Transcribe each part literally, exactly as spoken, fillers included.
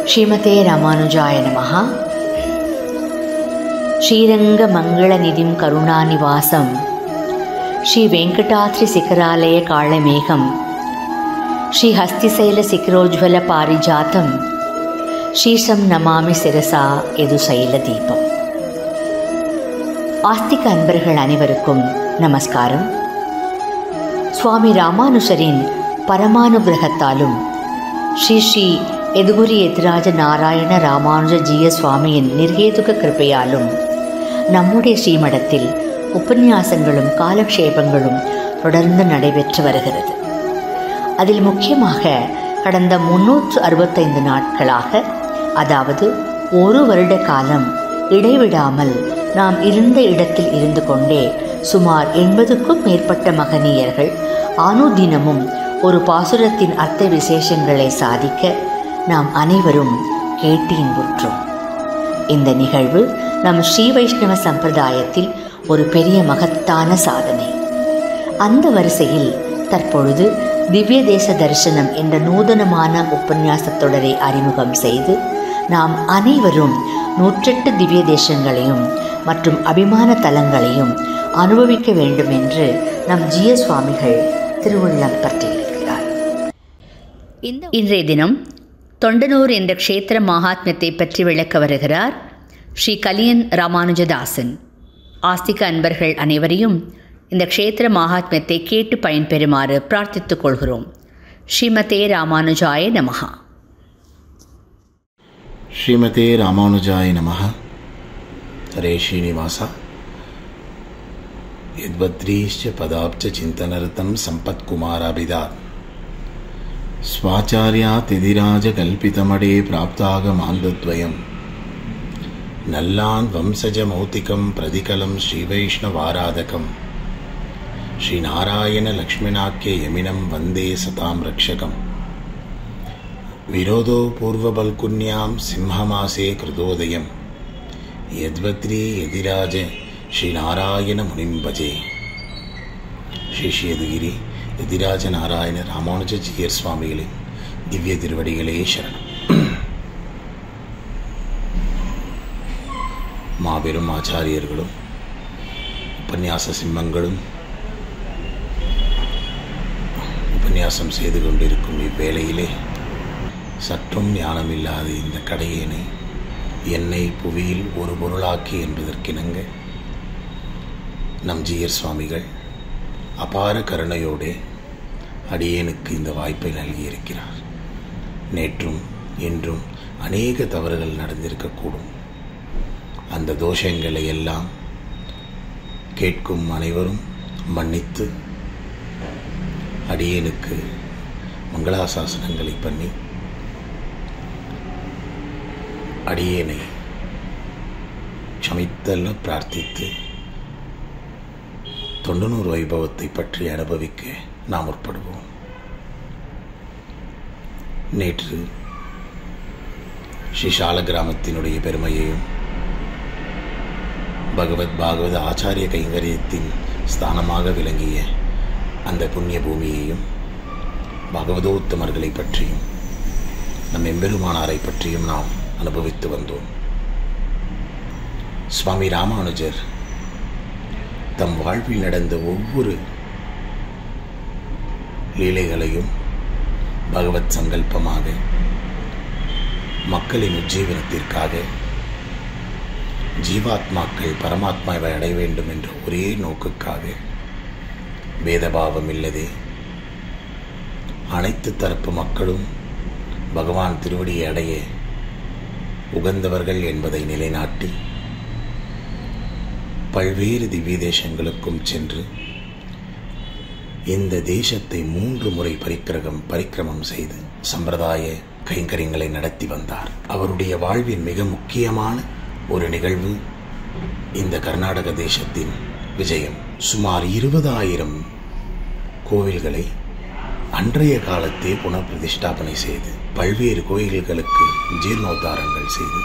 ஸ்ரீமதே ராமானுஜாய நமஹ. ஸ்ரீரங்க மங்கள நிதிம் கருணாநிவாசம் ஸ்ரீ வெங்கடாத்ரி சிகராலய காளமேகம் ஸ்ரீ ஹஸ்திசைல சிகரோஜ்வல பாரிஜாத்தம் ஸ்ரீசம் நமாமி சிரசா எது சைல தீபம். ஆஸ்திக அன்பர்கள் அனைவருக்கும் நமஸ்காரம். சுவாமி ராமானுஜரின் பரமானுகிரகத்தாலும் ஸ்ரீ ஸ்ரீ எதுகுரி எதிராஜ நாராயண ராமானுஜ ஜீய சுவாமியின் நிர்ஹேதுக கிருப்பையாலும் நம்முடைய ஸ்ரீமடத்தில் உபன்யாசங்களும் காலக்ஷேபங்களும் தொடர்ந்து நடைபெற்று வருகிறது. அதில் முக்கியமாக கடந்த முன்னூற்று அறுபத்தைந்து நாட்களாக, அதாவது ஒரு வருட காலம் இடைவிடாமல் நாம் இருந்த இடத்தில் இருந்து கொண்டே சுமார் எண்பதுக்கும் மேற்பட்ட மகனீயர்கள் அனுதினமும் ஒரு பாசுரத்தின் அர்த்த விசேஷங்களை சாதிக்க நாம் அனைவரும் கேட்டு இன்புற்றோம். இந்த நிகழ்வு நம் ஸ்ரீ வைஷ்ணவ சம்பிரதாயத்தில் ஒரு பெரிய மகத்தான சாதனை. அந்த வரிசையில் தற்பொழுது திவ்ய தேச தரிசனம் என்ற நூதனமான உபன்யாசத் தொடரை அறிமுகம் செய்து நாம் அனைவரும் நூற்றெட்டு திவ்ய தேசங்களையும் மற்றும் அபிமான தலங்களையும் அனுபவிக்க வேண்டும் என்று நம் ஜீய சுவாமிகள் திருவுள்ளம் பற்றியிருக்கிறார். இன்றைய தினம் தொண்டனூர் என்ற க்ஷேத்திர மகாத்மியத்தை பற்றி விளக்க வருகிறார் ஸ்ரீ கலியன் ராமானுஜதாசன். ஆஸ்திக அன்பர்கள் அனைவரையும் இந்த க்ஷேத்திர மகாத்மியத்தை கேட்டு பயன்பெறுமாறு பிரார்த்தித்துக் கொள்கிறோம். ஸ்ரீமதே ராமானுஜாய நமஹ. ஸ்ரீமதே ராமானுஜாய நமஹ. ஹரே ஸ்ரீனிவாசா. யத்வத்ரீஷ்ச பதாப்ச சிந்தனரதம் சம்பத்குமாராபிதாத் ஸ்வாச்சாரியாத் எதிராஜ கல்பிதமடே பிராப்தாக மாந்தத்வயம் நல்லான் வம்சஜ மௌத்திகம் பிரதிகலம் ஸ்ரீவைஷ்ணவாராதகம் ஸ்ரீநாராயண லக்ஷ்மணாக்கிய யமினம் வந்தே சதாம் ரக்ஷகம். விரோதோ பூர்வபல்குன்யாம் சிம்ஹமாசே கிருதோதயம் யத்வத்ரி எதிராஜ ஸ்ரீநாராயண முனிம் பஜே. ஸ்ரீ ஸ்ரீ எதுகிரி எதிராஜ நாராயண ராமானுஜ ஜீயர் சுவாமிகளின் திவ்ய திருவடிகளே சரணம். மாபெரும் ஆச்சாரியர்களும் உபன்யாச சிம்மங்களும் உபன்யாசம் செய்து கொண்டிருக்கும் இவ்வேளையிலே சற்றும் ஞானமில்லாத இந்த கடையேனை என்னை புவியில் ஒரு பொருளாக்கி என்பதற்கிணங்க நம் ஜீயர் சுவாமிகள் அபார கருணையோடே அடியேனுக்கு இந்த வாய்ப்பை நல்கியிருக்கிறார். நேற்றும் இன்றும் அநேக தவறுகள் நடந்திருக்கக்கூடும். அந்த தோஷங்களை எல்லாம் கேட்கும் அனைவரும் மன்னித்து அடியேனுக்கு மங்களாசாசனங்களை பண்ணி அடியேனை க்ஷமித்தல்ல பிரார்த்தித்து தொண்டனூர் வைபவத்தை பற்றி அனுபவிக்க நாம் முற்படுவோம். நேற்று ஸ்ரீசால கிராமத்தினுடைய பெருமையையும் பகவத் பாகவத ஆச்சாரிய கைங்கரியத்தின் ஸ்தானமாக விளங்கிய அந்த புண்ணிய பூமியையும் பகவதோத்தமர்களை பற்றியும் நம் எம்பெருமானாரை பற்றியும் நாம் அனுபவித்து வந்தோம். சுவாமி ராமானுஜர் தம் வாழ்வில் நடந்த ஒவ்வொரு லீலைகளையும் பகவத் சங்கல்பமாக மக்களின் உஜ்ஜீவனத்திற்காக ஜீவாத்மாக்கள் பரமாத்மாவை அடைய வேண்டும் என்ற ஒரே நோக்குக்காக வேதபாவம் இல்லதே அனைத்து தரப்பு மக்களும் பகவான் திருவடியை அடைய உகந்தவர்கள் என்பதை நிலைநாட்டி பல்வேறு திவ்ய தேசங்களுக்கும் சென்று இந்த தேசத்தை மூன்று முறை பரிக்கிரகம் பரிக்கிரமம் செய்து சம்பிரதாய கைங்கரியங்களை நடத்தி வந்தார். அவருடைய வாழ்வின் மிக முக்கியமான ஒரு நிகழ்வு இந்த கர்நாடக தேசத்தின் விஜயம். சுமார் இருபதாயிரம் கோவில்களை அன்றைய காலத்தே புனப்பிரதிஷ்டாபனை செய்து பல்வேறு கோயில்களுக்கு ஜீர்ணோத்தாரங்கள் செய்து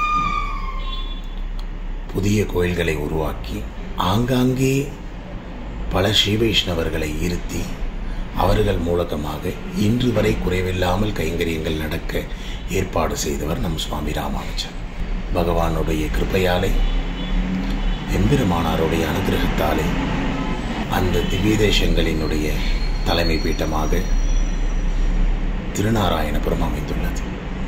புதிய கோயில்களை உருவாக்கி ஆங்காங்கே பல ஸ்ரீ வைஷ்ணவர்களை இருத்தி அவர்கள் மூலகமாக இன்று வரை குறைவில்லாமல் கைங்கரியங்கள் நடக்க ஏற்பாடு செய்தவர் நம் சுவாமி ராமானுஜர். பகவானுடைய கிருபையாலே, எம்பெருமானாருடைய அனுகிரகத்தாலே அந்த திவ்ய தேசங்களினுடைய தலைமை பீட்டமாக திருநாராயணபுரம் அமைந்துள்ளது.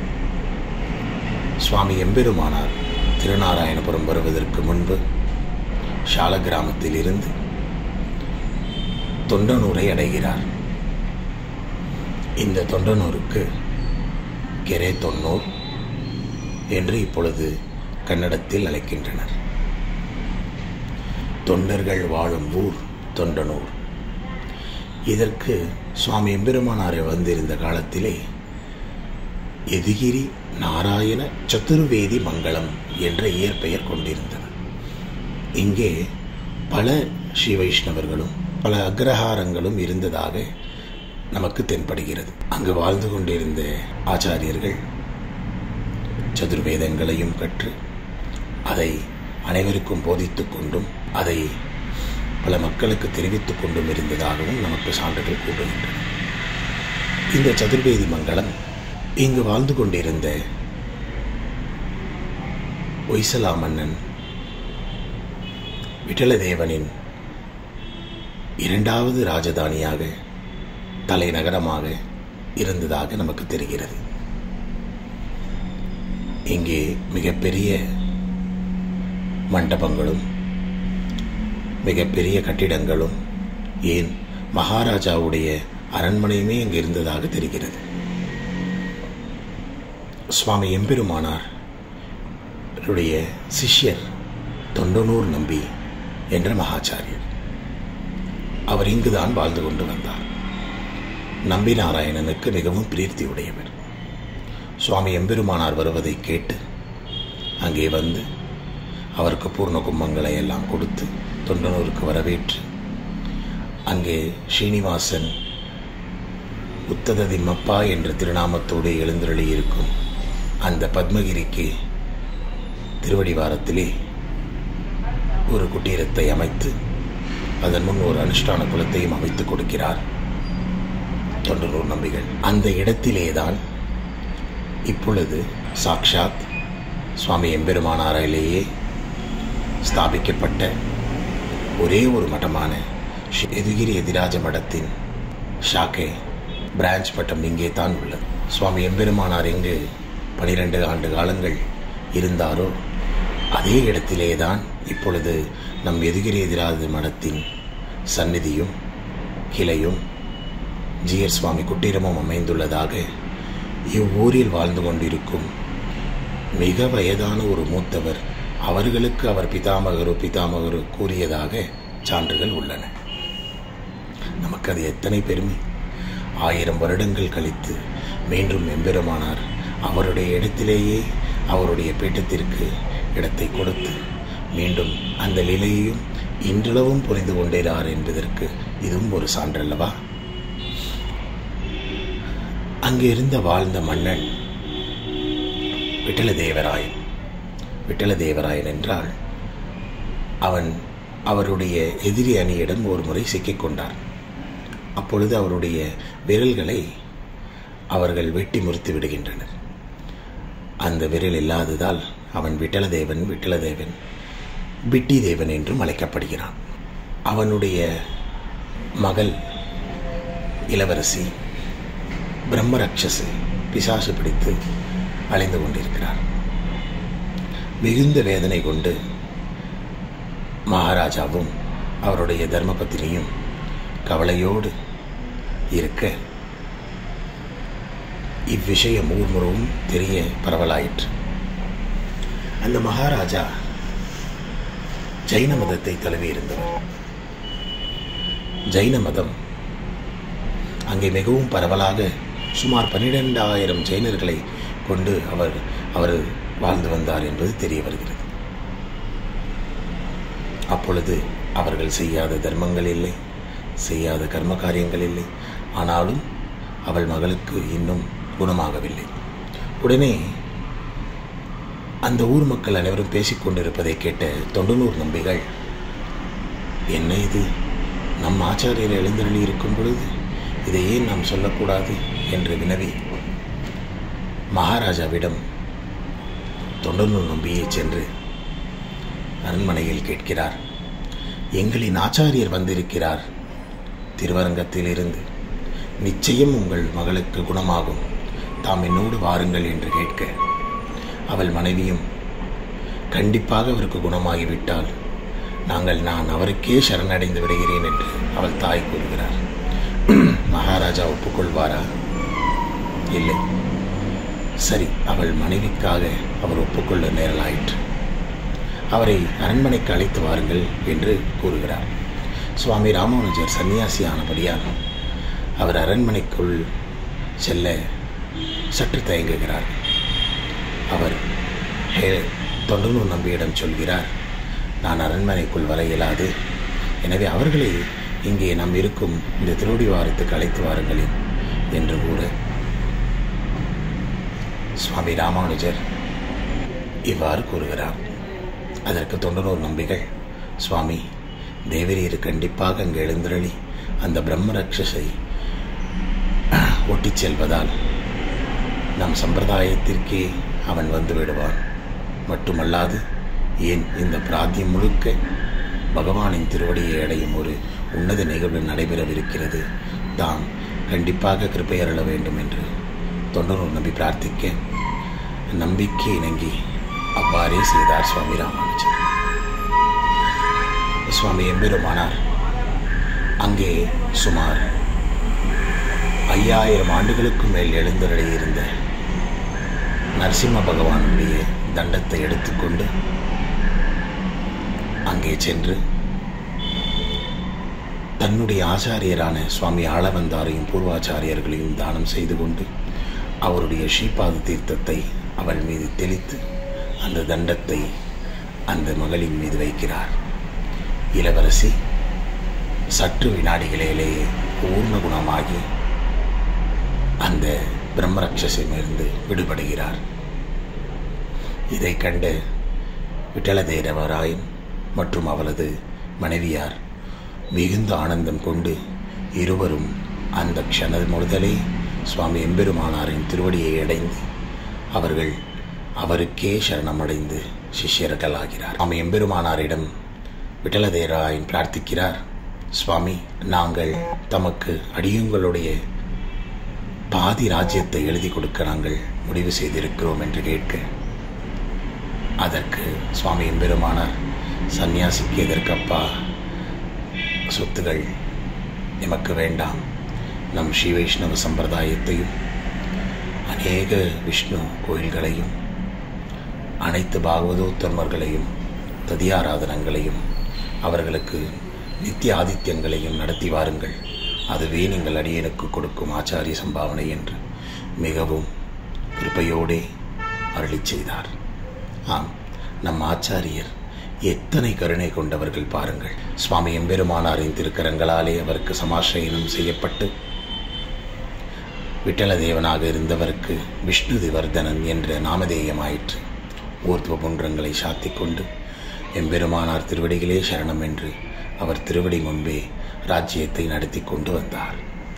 சுவாமி எம்பெருமானார் திருநாராயணபுரம் வருவதற்கு முன்பு ஷால கிராமத்தில் இருந்து தொண்டனூரை அடைகிறார். இந்த தொண்டனூருக்கு கெரே தொன்னூர் என்று இப்பொழுது கன்னடத்தில் அழைக்கின்றனர். தொண்டர்கள் வாழும் ஊர் தொண்டனூர். இதற்கு சுவாமி எம்பெருமானாரை வந்திருந்த காலத்திலே எதிகிரி நாராயண சதுர்வேதி மங்களம் என்ற இயற்பெயர் கொண்டிருந்தது. இங்கே பல ஸ்ரீ வைஷ்ணவர்களும் பல அக்ரஹாரங்களும் இருந்ததாக நமக்கு தென்படுகிறது. அங்கு வாழ்ந்து கொண்டிருந்த ஆச்சாரியர்கள் சதுர்வேதங்களையும் கற்று அதை அனைவருக்கும் போதித்துக் கொண்டும் அதை பல மக்களுக்கு தெரிவித்துக் கொண்டும் இருந்ததாகவும் நமக்கு சான்றுகள் கூறுகின்றன. இந்த சதுர்வேதி மங்களம் இங்கு வாழ்ந்து கொண்டிருந்த ஒய்சலா மன்னன் விட்டலதேவனின் இரண்டாவது ராஜதானியாக தலைநகரமாக இருந்ததாக நமக்கு தெரிகிறது. இங்கே மிகப்பெரிய மண்டபங்களும் மிகப்பெரிய கட்டிடங்களும் ஏன் மகாராஜாவுடைய அரண்மனையுமே இங்கு இருந்ததாக தெரிகிறது. சுவாமி எம்பெருமானார் சிஷ்யர் தொண்டனூர் நம்பி என்ற மகாச்சாரியர். அவர் இங்குதான் வாழ்ந்து கொண்டு வந்தார். நம்பி நாராயணனுக்கு மிகவும் பிரீத்தி உடையவர். சுவாமி எம்பெருமானார் வருவதை கேட்டு அங்கே வந்து அவருக்கு பூர்ண கும்பங்களை எல்லாம் கொடுத்து தொண்டனூருக்கு வரவேற்று அங்கே ஸ்ரீனிவாசன் உத்தத திம்மப்பா என்ற திருநாமத்தோடு எழுந்தருளி இருக்கும் அந்த பத்மகிரிக்கு திருவடிவாரத்திலே ஒரு குட்டீரத்தை அமைத்து அதன் முன் ஒரு அனுஷ்டான குலத்தையும் அமைத்துக் கொடுக்கிறார் தொண்டனூர் நம்பிகள். அந்த இடத்திலேதான் இப்பொழுது சாக்ஷாத் சுவாமி எம்பெருமானாரிலேயே ஸ்தாபிக்கப்பட்ட ஒரே ஒரு மட்டமான எதுகிரி எதிராஜ மடத்தின் ஷாக்கே பிரான்ச் மட்டம் இங்கே தான் உள்ளது. சுவாமி எம்பெருமானார் எங்கு பனிரெண்டு ஆண்டு காலங்கள் இருந்தாரோ அதே இடத்திலேதான் இப்பொழுது நம் எதுகிரி எதிராஜ மடத்தின் சந்நிதியும் கிளையும் ஜியர் சுவாமி குட்டீரமும் அமைந்துள்ளதாக இவ்வூரில் வாழ்ந்து கொண்டிருக்கும் மிக வயதான ஒரு மூத்தவர் அவர்களுக்கு அவர் பிதாமகரு பிதாமகரு கூறியதாக சான்றுகள் உள்ளன. நமக்கு அது எத்தனை பெருமை. ஆயிரம் வருடங்கள் கழித்து மீண்டும் எம்பெருமானார் அவருடைய இடத்திலேயே அவருடைய பீட்டத்திற்கு இடத்தை கொடுத்து மீண்டும் அந்த நிலையையும் இன்றளவும் புரிந்து கொண்டேறார் என்பதற்கு இதுவும் ஒரு சான்றல்லவா. அங்கே இருந்த வாழ்ந்த மன்னன் விட்டலதேவராயன். விட்டலதேவராயன் என்றால் அவன் அவருடைய எதிரி அணியிடம் ஒரு முறை சிக்கிக்கொண்டார். அப்பொழுது அவருடைய விரல்களை அவர்கள் வெட்டி முறித்து விடுகின்றனர். அந்த விரல் இல்லாததால் அவன் விட்டலதேவன் விட்டலதேவன் பிட்டி தேவன் என்றும் அழைக்கப்படுகிறான். அவனுடைய மகள் இளவரசி பிரம்மரக்ஷசு பிசாசு பிடித்து அலைந்து கொண்டிருக்கிறார். மிகுந்த வேதனை கொண்டு மகாராஜாவும் அவருடைய தர்மபத்தினியும் கவலையோடு இருக்க இவ்விஷயம் ஊர் முழுவதும் தெரிய பரவலாயிற்று. அந்த மகாராஜா ஜைன மதத்தை தழுவி இருந்தவர். ஜைன மதம் அங்கே மிகவும் பரவலாக சுமார் பன்னிரெண்டாயிரம் ஜைனர்களை கொண்டு அவர் அவர் வாழ்ந்து வந்தார் என்பது தெரிய வருகிறது. அப்பொழுது அவர்கள் செய்யாத தர்மங்கள் இல்லை, செய்யாத கர்ம காரியங்கள் இல்லை. ஆனாலும் அவள் மகளுக்கு இன்னும் குணமாகவில்லை. உடனே அந்த ஊர் மக்கள் அனைவரும் பேசிக்கொண்டிருப்பதை கேட்ட தொண்டனூர் நம்பிகள், என்ன இது, நம் ஆச்சாரியர் எழுந்தருளி இருக்கும் பொழுது இதை ஏன் நாம் சொல்லக்கூடாது என்று வினவி மகாராஜாவிடம் தொண்டனூர் நம்பியை சென்று அரண்மனையில் கேட்கிறார். எங்களின் ஆச்சாரியர் வந்திருக்கிறார் திருவரங்கத்திலிருந்து. நிச்சயம் உங்கள் மகளுக்கு குணமாகும், தாம் என்னோடு வாருங்கள் என்று கேட்க, அவள் மனைவியும் கண்டிப்பாக அவருக்கு குணமாகிவிட்டால் நாங்கள் நான் அவருக்கே சரணடைந்து விடுகிறேன் என்று அவள் தாய் கூறுகிறார். மகாராஜா ஒப்புக்கொள்வாரா? இல்லை. சரி, அவள் மனைவிக்காக அவர் ஒப்புக்கொள்ள நேரலாயிற்று. அவரை அரண்மனைக்கு அழைத்து வாருங்கள் என்று கூறுகிறார். சுவாமி ராமானுஜர் சன்னியாசியானபடியால் அவர் அரண்மனைக்குள் செல்ல சற்று தயங்குகிறார். அவர் தொண்டனூர் நம்பியிடம் சொல்கிறார், நான் அரண்மனைக்குள் வர இயலாது, எனவே அவர்களை இங்கே நாம் இருக்கும் இந்த திருவடிவாரத்துக்கு அழைத்து வாருங்களேன் என்று கூற, சுவாமி ராமானுஜர் இவ்வாறு கூறுகிறார். அதற்கு தொண்டனூர் நம்பிகள், சுவாமி, தேவரீர் கண்டிப்பாக அங்கு எழுந்தருளி அந்த பிரம்ம ரட்சஸை ஓட்டிச் செல்வதால் நம் சம்பிரதாயத்திற்கே அவன் வந்து விடுவான். மட்டுமல்லாது ஏன் இந்த பிராத்தியம் முழுக்க பகவானின் திருவடியை அடையும் ஒரு உன்னத நிகழ்வு நடைபெறவிருக்கிறது. தாம் கண்டிப்பாக கிருபை அருள வேண்டும் என்று தொண்டனூர் நம்பி பிரார்த்திக்க, நம்பிக்கை இணங்கி அவ்வாறே செய்தார் சுவாமி ராமானுஜர். சுவாமி எம்பெருமானார் அங்கே சுமார் ஐயாயிரம் ஆண்டுகளுக்கு மேல் எழுந்தருளியிருந்த நரசிம்ம பகவானுடைய தண்டத்தை எடுத்துக்கொண்டு அங்கே சென்று தன்னுடைய ஆச்சாரியரான சுவாமி ஆளவந்தாரையும் பூர்வாச்சாரியர்களையும் தானம் செய்து கொண்டு அவருடைய ஸ்ரீபாத தீர்த்தத்தை அவள் மீது தெளித்து அந்த தண்டத்தை அந்த மகளின் மீது வைக்கிறார். இளவரசி சற்று வினாடிகளிலேயே பூர்ண குணமாகி அந்த பிரம்மரட்சசிலிருந்து விடுபடுகிறார். இதை கண்டு விட்டலதேவராயன் மற்றும் அவளது மனைவியார் மிகுந்த ஆனந்தம் கொண்டு இருவரும் அந்த க்ஷண முதலே சுவாமி எம்பெருமானாரின் திருவடியை அடைந்து அவர்கள் அவருக்கே சரணமடைந்து சிஷ்யர்களாகிறார். சுவாமி எம்பெருமானாரிடம் விட்டலதேவராயன் பிரார்த்திக்கிறார், சுவாமி, நாங்கள் தமக்கு அடியுங்களுடைய பாதி ராஜ்யத்தை எழுதி கொடுக்க நாங்கள் முடிவு செய்திருக்கிறோம் என்று கேட்க, அதற்கு சுவாமி எம்பெருமானார், சந்நியாசிக்கு எதற்கப்பா சொத்துகள், எமக்கு வேண்டாம். நம் ஸ்ரீ வைஷ்ணவ சம்பிரதாயத்தையும் அநேக விஷ்ணு கோயில்களையும் அனைத்து பாகவதோத்தர்மர்களையும் ததியாராதனங்களையும் அவர்களுக்கு நித்திய ஆதித்யங்களையும் நடத்தி வாருங்கள், அதுவே நீங்கள் அடியனுக்கு கொடுக்கும் ஆச்சாரிய சம்பாவனை என்று மிகவும் கிருபையோடே அருளி செய்தார். ஆம், நம் ஆச்சாரியர் எத்தனை கருணை கொண்டவர்கள் பாருங்கள். சுவாமி எம்பெருமானாரின் திருக்கரங்களாலே அவருக்கு சமாசிரயனம் செய்யப்பட்டு விட்டலதேவனாக இருந்தவருக்கு விஷ்ணு திவர்தனன் என்ற நாமதேயமாயிற்று. ஊர்த்வ புன்றங்களை சாத்திக் கொண்டு எம்பெருமானார் திருவடிகளே சரணம் என்று அவர் திருவடி முன்பே ராஜ்யத்தை நடத்தி கொண்டு வந்தார்.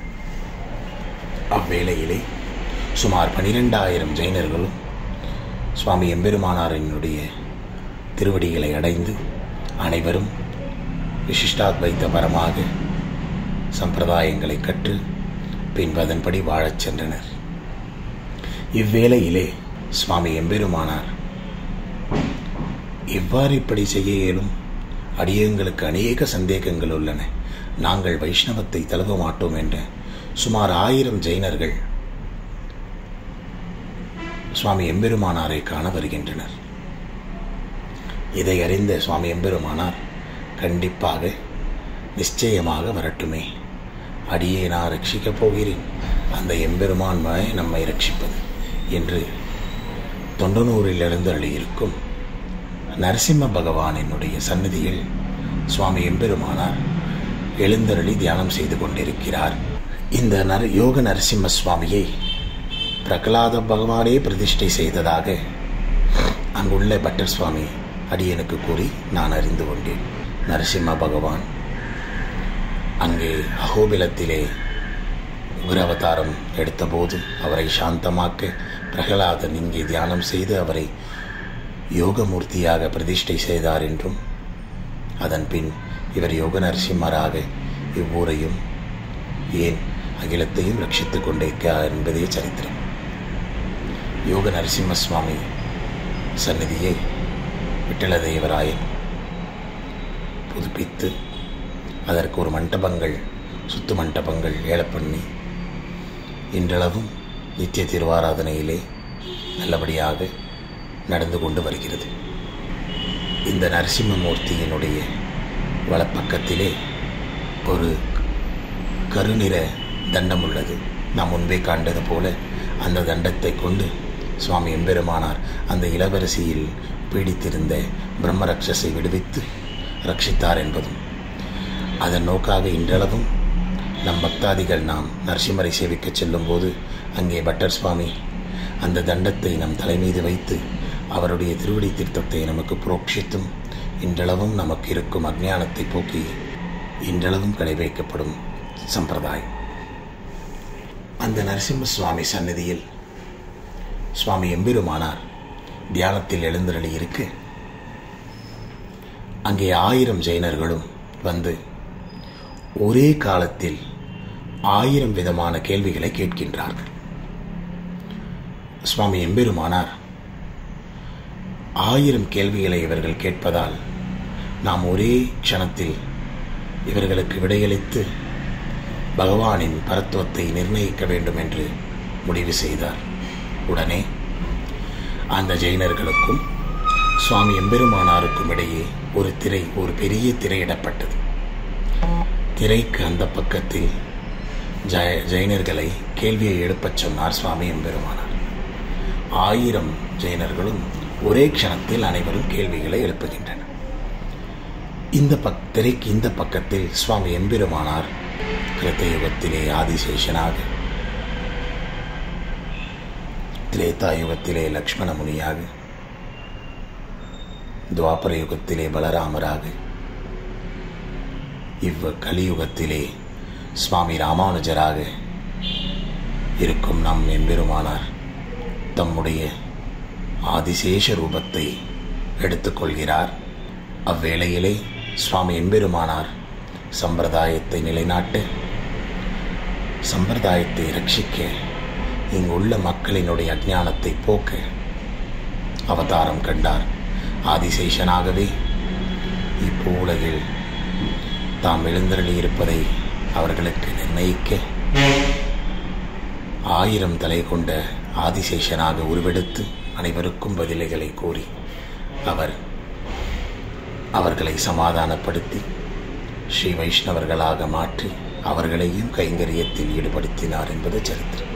அவ்வேளையிலே சுமார் பனிரெண்டாயிரம் ஜெயினர்களும் சுவாமி எம்பெருமானாரினுடைய திருவடிகளை அடைந்து அனைவரும் விசிஷ்டாத்வைத்த பரமாக சம்பிரதாயங்களை கற்று பின்பு அதன்படி வாழச் சென்றனர். இவ்வேளையிலே சுவாமி எம்பெருமானார், எவ்வாறு இப்படி செய்ய இயலும்? அடியங்களுக்கு அநேக சந்தேகங்கள் உள்ளன, நாங்கள் வைஷ்ணவத்தை தழுவ மாட்டோம் என்ற சுமார் ஆயிரம் ஜெயினர்கள் சுவாமி எம்பெருமானாரை காண வருகின்றனர். இதை அறிந்த சுவாமி எம்பெருமானார், கண்டிப்பாக நிச்சயமாக வரட்டுமே, அடியே நான் ரட்சிக்கப் போகிறேன், அந்த எம்பெருமான் நம்மை ரட்சிப்பது என்று தொண்டனூரிலிருந்து அழியிருக்கும் நரசிம்ம பகவானினுடைய சந்நிதியில் சுவாமி எம்பெருமானார் எழுந்தருளி தியானம் செய்து கொண்டிருக்கிறார். இந்த நர யோக நரசிம்ம சுவாமியை பிரகலாத பகவானே பிரதிஷ்டை செய்ததாக அங்குள்ள பட்டர் சுவாமி அடியனுக்கு கூறி நான் அறிந்து கொண்டேன். நரசிம்ம பகவான் அங்கே அகோபிலத்திலே உக்ரவதாரம் எடுத்தபோது அவரை சாந்தமாக்க பிரகலாதன் இங்கே தியானம் செய்து அவரை யோகமூர்த்தியாக பிரதிஷ்டை செய்தார் என்றும், அதன் பின் இவர் யோக நரசிம்மராக இவ்வூரையும் ஏன் அகிலத்தையும் ரட்சித்துக் கொண்டிருக்கிறார் என்பதே சரித்திரம். யோக நரசிம்ம சுவாமி சந்நிதியை விட்டலதேவராயன் புதுப்பித்து அதற்கு ஒரு மண்டபங்கள் சுத்து மண்டபங்கள் ஏலப்பண்ணி இன்றளவும் நித்திய திருவாராதனையிலே நல்லபடியாக நடந்து கொண்டு வருகிறது. இந்த நரசிம்மமூர்த்தியினுடைய வலப்பக்கத்திலே ஒரு கருநிற தண்டம் உள்ளது. நாம் முன்பே காண்டது போல அந்த தண்டத்தை கொண்டு சுவாமி எம்பெருமானார் அந்த இளவரசியில் பீடித்திருந்த பிரம்மரக்ஷஸை விடுவித்து ரட்சித்தார் என்பதும், அதன் நோக்காக இன்றளவும் நம் பக்தாதிகள் நாம் நரசிம்மரை சேவிக்க செல்லும் போது அங்கே பட்டர் சுவாமி அந்த தண்டத்தை நம் தலைமீது வைத்து அவருடைய திருவடி தீர்த்தத்தை நமக்கு புரோக்ஷித்தும் இன்றளவும் நமக்கு இருக்கும் அஞ்ஞானத்தை போக்கி இன்றளவும் கடைபிடிக்கப்படும் சம்பிரதாயம். அந்த நரசிம்ம சுவாமி சந்நிதியில் சுவாமி எம்பெருமானார் தியானத்தில் எழுந்தருளி இருக்க அங்கே ஆயிரம் ஜெயினர்களும் வந்து ஒரே காலத்தில் ஆயிரம் விதமான கேள்விகளை கேட்கின்றார்கள். சுவாமி எம்பெருமானார் ஆயிரம் கேள்விகளை இவர்கள் கேட்பதால் நாம் ஒரே க்ஷணத்தில் இவர்களுக்கு விடையளித்து பகவானின் பரத்துவத்தை நிர்ணயிக்க வேண்டும் என்று முடிவு செய்தார். உடனே அந்த ஜெயினர்களுக்கும் சுவாமி எம்பெருமானாருக்கும் இடையே ஒரு திரை ஒரு பெரிய திரையிடப்பட்டது. திரைக்கு அந்த பக்கத்தில் ஜெய ஜெயினர்களை கேள்வியை எழுப்பச் சொன்னார் சுவாமி எம்பெருமானார். ஆயிரம் ஜெயினர்களும் ஒரே க்ஷணத்தில் அனைவரும் கேள்விகளை எழுப்புகின்றனர். இந்த பக் திரைக்கு இந்த பக்கத்தில் சுவாமி எம்பெருமானார் கிருத்தயுகத்திலே ஆதிசேஷனாக, திரேதா யுகத்திலே லக்ஷ்மண முனியாக, துவாபர யுகத்திலே பலராமராக, இவ் கலியுகத்திலே சுவாமி ராமானுஜராக இருக்கும் நம் எம்பெருமானார் தம்முடைய ஆதிசேஷ ரூபத்தை எடுத்துக்கொள்கிறார். அவ்வேளையிலே சுவாமி எம்பெருமானார் சம்பிரதாயத்தை நிலைநாட்ட, சம்பிரதாயத்தை ரட்சிக்க, இங்குள்ள மக்களினுடைய அஞ்ஞானத்தை போக்க அவதாரம் கண்டார். ஆதிசேஷனாகவே இப்போ உலகில் தாம் எழுந்தருளி இருப்பதை அவர்களுக்கு நிர்ணயிக்க ஆயிரம் தலை கொண்ட ஆதிசேஷனாக உருவெடுத்து அனைவருக்கும் பதில்களை கூறி அவர் அவர்களை சமாதானப்படுத்தி ஸ்ரீ வைஷ்ணவர்களாக மாற்றி அவர்களையும் கைங்கரியத்தில் ஈடுபடுத்தினார் என்பது சரித்திரம்.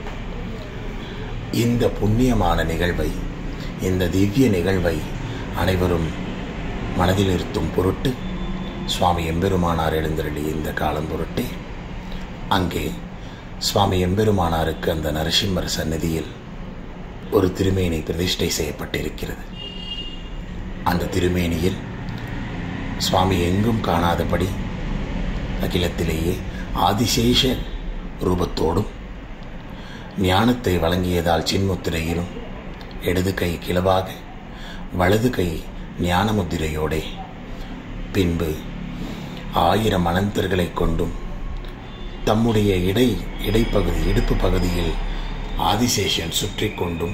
இந்த புண்ணியமான நிகழ்வை, இந்த திவ்ய நிகழ்வை அனைவரும் மனதில் இருத்தும் பொருட்டு சுவாமி எம்பெருமானார் எழுந்தருளி இந்த காலம் பொருட்டே அங்கே சுவாமி எம்பெருமானாருக்கு அந்த நரசிம்மர் சந்நிதியில் ஒரு திருமேனி பிரதிஷ்டை செய்யப்பட்டிருக்கிறது. அந்த திருமேனியில் சுவாமி எங்கும் காணாதபடி அகிலத்திலேயே ஆதிசேஷ ரூபத்தோடும் ஞானத்தை வழங்கியதால் சின்முத்திரையிலும் இடது கை கிளவாக வலது கை ஞானமுத்திரையோடே, பின்பு ஆயிரம் அனந்தர்களை கொண்டும் தம்முடைய இடை இடைப்பகுதி இடுப்பு பகுதியில் ஆதிசேஷன் சுற்றி கொண்டும்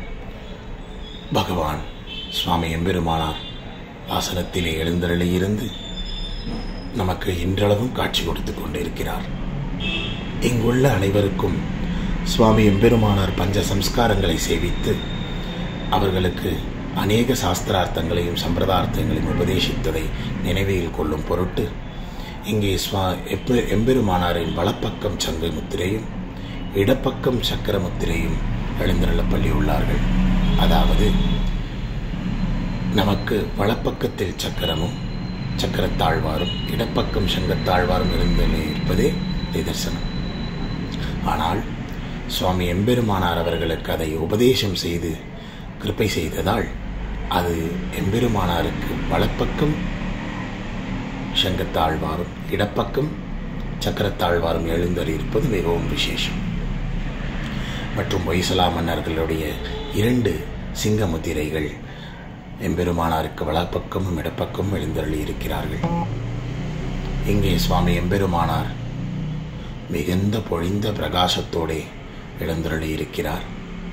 பகவான் சுவாமி எம்பெருமானார் ஆசனத்திலே எழுந்தருளியிருந்து நமக்கு இன்றளவும் காட்சி கொடுத்து கொண்டிருக்கிறார். இங்குள்ள அனைவருக்கும் சுவாமி எம்பெருமானார் பஞ்ச சம்ஸ்காரங்களை சேவித்து அவர்களுக்கு அநேக சாஸ்திரார்த்தங்களையும் சம்பிரதார்த்தங்களையும் உபதேசித்ததை நினைவில் கொள்ளும் பொருட்டு இங்கே ஸ்வா எப்ப எம்பெருமானாரின் வலப்பக்கம் சங்கு முத்திரையும் இடப்பக்கம் சக்கர முத்திரையும் எழுந்தருளப்பள்ளி உள்ளார்கள். அதாவது நமக்கு வலப்பக்கத்தில் சக்கரமும் சக்கரத்தாழ்வாரும் இடப்பக்கம் சங்கத்தாழ்வாரும் எழுந்தருளி இருப்பதே நிதர்சனம். ஆனால் சுவாமி எம்பெருமானார் அவர்களுக்கு அதை உபதேசம் செய்து கிருப்பை செய்ததால் அது எம்பெருமானாருக்கு வலப்பக்கம் சங்கத்தாழ்வாரும் இடப்பக்கம் சக்கரத்தாழ்வாரும் எழுந்தறி இருப்பது மிகவும் விசேஷம். மற்றும் ஹொய்சலா மன்னர்களுடைய இரண்டு சிங்க முத்திரைகள் எம்பெருமானாருக்கு வலப்பக்கமும் இடப்பக்கமும் எழுந்தருளி இருக்கிறார்கள். இங்கே சுவாமி எம்பெருமானார் மிகுந்த பொழிந்த பிரகாசத்தோடு எழுந்தருளி இருக்கிறார்.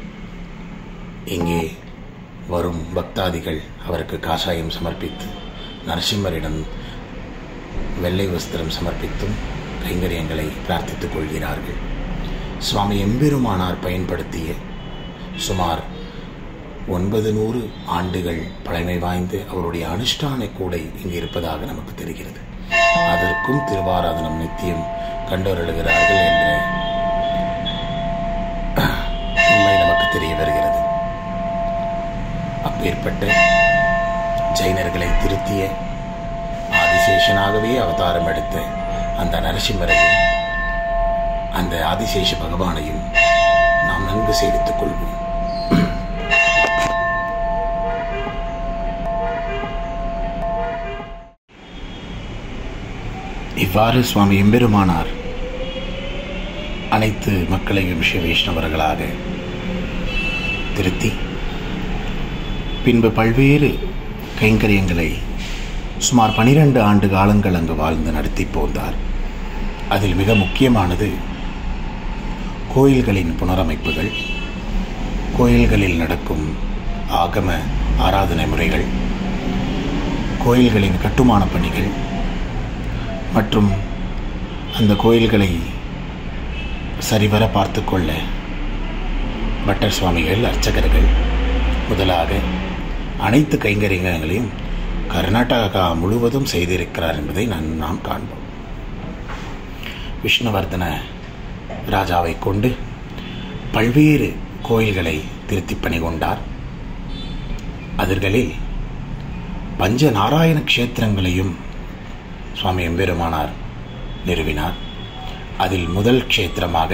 இங்கே வரும் பக்தாதிகள் அவருக்கு காஷாயம் சமர்ப்பித்து, நரசிம்மரிடம் வெள்ளை வஸ்திரம் சமர்ப்பித்தும் கைங்கரியங்களை பிரார்த்தித்துக் கொள்கிறார்கள். சுவாமி எம்பெருமானார் பயன்படுத்திய சுமார் ஒன்பது நூறு ஆண்டுகள் பழமை வாய்ந்து அவருடைய அனுஷ்டான கூடை இங்கு இருப்பதாக நமக்கு தெரிகிறது. அதற்கும் திருவாராதனம் நித்தியம் கண்டவர்களுகிறார்கள் என்ற உண்மை நமக்கு தெரிய வருகிறது. அப்பேற்பட்ட ஜைனர்களை திருத்திய ஆதிசேஷனாகவே அவதாரம் எடுத்த அந்த நரசிம்மரையும் அந்த ஆதிசேஷ பகவானையும் நாம் நன்கு சேவித்துக் கொள்வோம். இவ்வாறு சுவாமி எம்பெருமானார் அனைத்து மக்களையும் ஸ்ரீ வைஷ்ணவர்களாக திருத்தி பின்பு பல்வேறு கைங்கரியங்களை சுமார் பனிரெண்டு ஆண்டு காலங்கள் அங்கு வாழ்ந்து நடத்தி போந்தார். அதில் மிக முக்கியமானது கோயில்களின் புனரமைப்புகள், கோயில்களில் நடக்கும் ஆகம ஆராதனை முறைகள், கோயில்களின் கட்டுமான பணிகள் மற்றும் அந்த கோயில்களை சரிவர பார்த்து கொள்ள பட்டர் சுவாமிகள், அர்ச்சகர்கள் முதலாக அனைத்து கைங்கரியங்களையும் கர்நாடகா முழுவதும் செய்திருக்கிறார் என்பதை நான் நாம் காண்போம். விஷ்ணுவர்தன ராஜாவை கொண்டு பல்வேறு கோயில்களை திருத்தி பணி கொண்டார். அவர்களில் பஞ்ச நாராயண க்ஷேத்திரங்களையும் சுவாமி எம்பெருமானார் நிறுவினார். அதில் முதல் க்ஷேத்திரமாக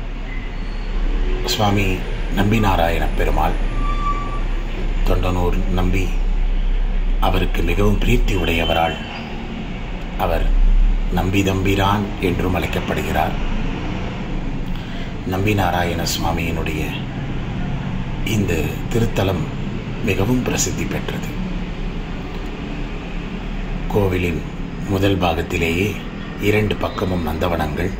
சுவாமி நம்பி நாராயண பெருமாள், தொண்டனூர் நம்பி அவருக்கு மிகவும் பிரீத்தி உடையவரால் அவர் நம்பி தம்பிரான் என்றும் அழைக்கப்படுகிறார். நம்பி நாராயண சுவாமியினுடைய இந்த திருத்தலம் மிகவும் பிரசித்தி பெற்றது. கோவிலின் முதல் பாகத்திலேயே இரண்டு பக்கமும் நந்தவனங்கள்,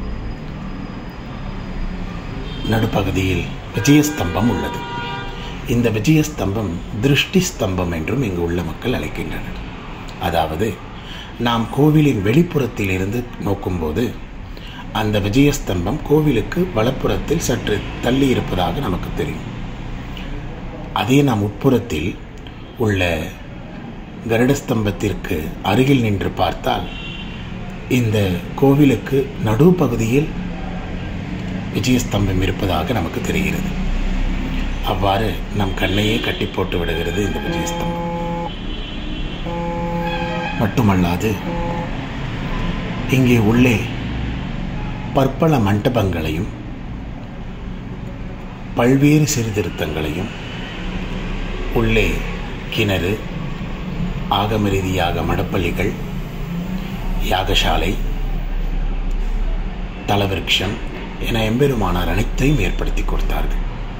நடுப்பகுதியில் விஜயஸ்தம்பம் உள்ளது. இந்த விஜயஸ்தம்பம் திருஷ்டி ஸ்தம்பம் என்றும் இங்கு உள்ள மக்கள் அழைக்கின்றனர். அதாவது நாம் கோவிலின் வெளிப்புறத்தில் இருந்து நோக்கும்போது அந்த விஜயஸ்தம்பம் கோவிலுக்கு வலப்புறத்தில் சற்று தள்ளி இருப்பதாக நமக்கு தெரியும். அதே நாம் உட்புறத்தில் உள்ள கருடஸ்தம்பத்திற்கு அருகில் நின்று பார்த்தால் இந்த கோவிலுக்கு நடுப்பகுதியில் விஜயஸ்தம்பம் இருப்பதாக நமக்கு தெரிகிறது. அவ்வாறு நம் கண்ணையே கட்டி போட்டு விடுகிறது இந்த விஜயஸ்தம்பம். மட்டுமல்லாது இங்கே உள்ளே பற்பல மண்டபங்களையும் பல்வேறு சீர்திருத்தங்களையும், உள்ளே கிணறு, ஆகம ரீதியாக மடப்பள்ளிகள், யாகசாலை, தலவிருட்சம் என எம்பெருமானார் அனைத்தையும் ஏற்படுத்தி கொடுத்தார்கள்.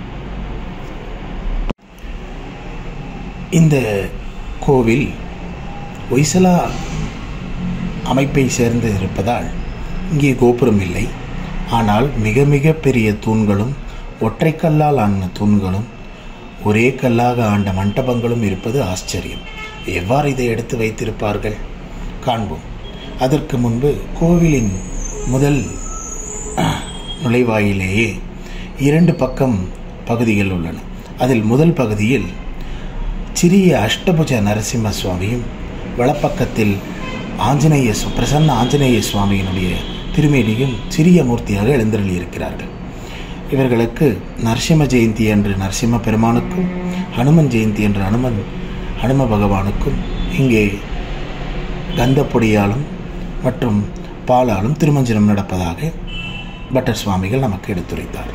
இந்த கோவில் ஹொய்சலா அமைப்பை சேர்ந்து இருப்பதால் இங்கே கோபுரம் இல்லை. ஆனால் மிக மிக பெரிய தூண்களும், ஒற்றை கல்லால் ஆன தூண்களும், ஒரே கல்லாக ஆண்ட மண்டபங்களும் இருப்பது ஆச்சரியம். எவ்வாறு இதை எடுத்து வைத்திருப்பார்கள் காண்போம். அதற்கு முன்பு கோவிலின் முதல் நுழைவாயிலேயே இரண்டு பக்கம் பகுதிகள் உள்ளன. அதில் முதல் பகுதியில் சிறிய அஷ்டபுஜ நரசிம்ம சுவாமியும், வலப்பக்கத்தில் ஆஞ்சநேய பிரசன்ன ஆஞ்சநேய சுவாமியினுடைய திருமேனியும் சிறிய மூர்த்தியாக எழுந்தருளி இருக்கிறார்கள். இவர்களுக்கு நரசிம்ம ஜெயந்தி என்று நரசிம்ம பெருமானுக்கும், ஹனுமன் ஜெயந்தி என்று ஹனுமன் ஹனும பகவானுக்கும் இங்கே கந்தப்பொடியாலும் மற்றும் பாலாலும் திருமஞ்சனம் நடப்பதாக பட்டர் சுவாமிகள் நமக்கு எடுத்துரைத்தார்.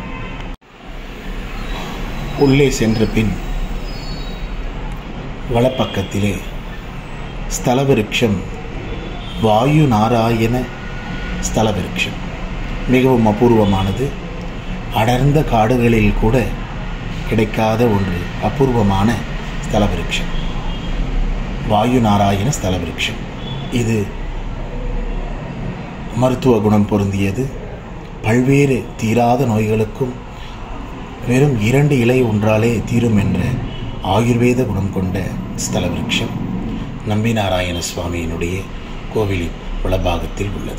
உள்ளே சென்ற பின் வலப்பக்கத்திலே ஸ்தல விருட்சம் வாயு நாராயண ஸ்தல விருட்சம். மிகவும் அபூர்வமானது. அடர்ந்த காடுகளில் கூட கிடைக்காத ஒன்று அபூர்வமான ஸ்தல விருட்சம் வாயு நாராயண ஸ்தல விருட்சம். இது மருத்துவ குணம் பொருந்தியது. பல்வேறு தீராத நோய்களுக்கும் வெறும் இரண்டு இலை ஒன்றாலே தீரும் என்ற ஆயுர்வேத குணம் கொண்ட ஸ்தல விருட்சம் நம்பி நாராயண சுவாமியினுடைய கோவிலின் வலபாகத்தில் உள்ளது.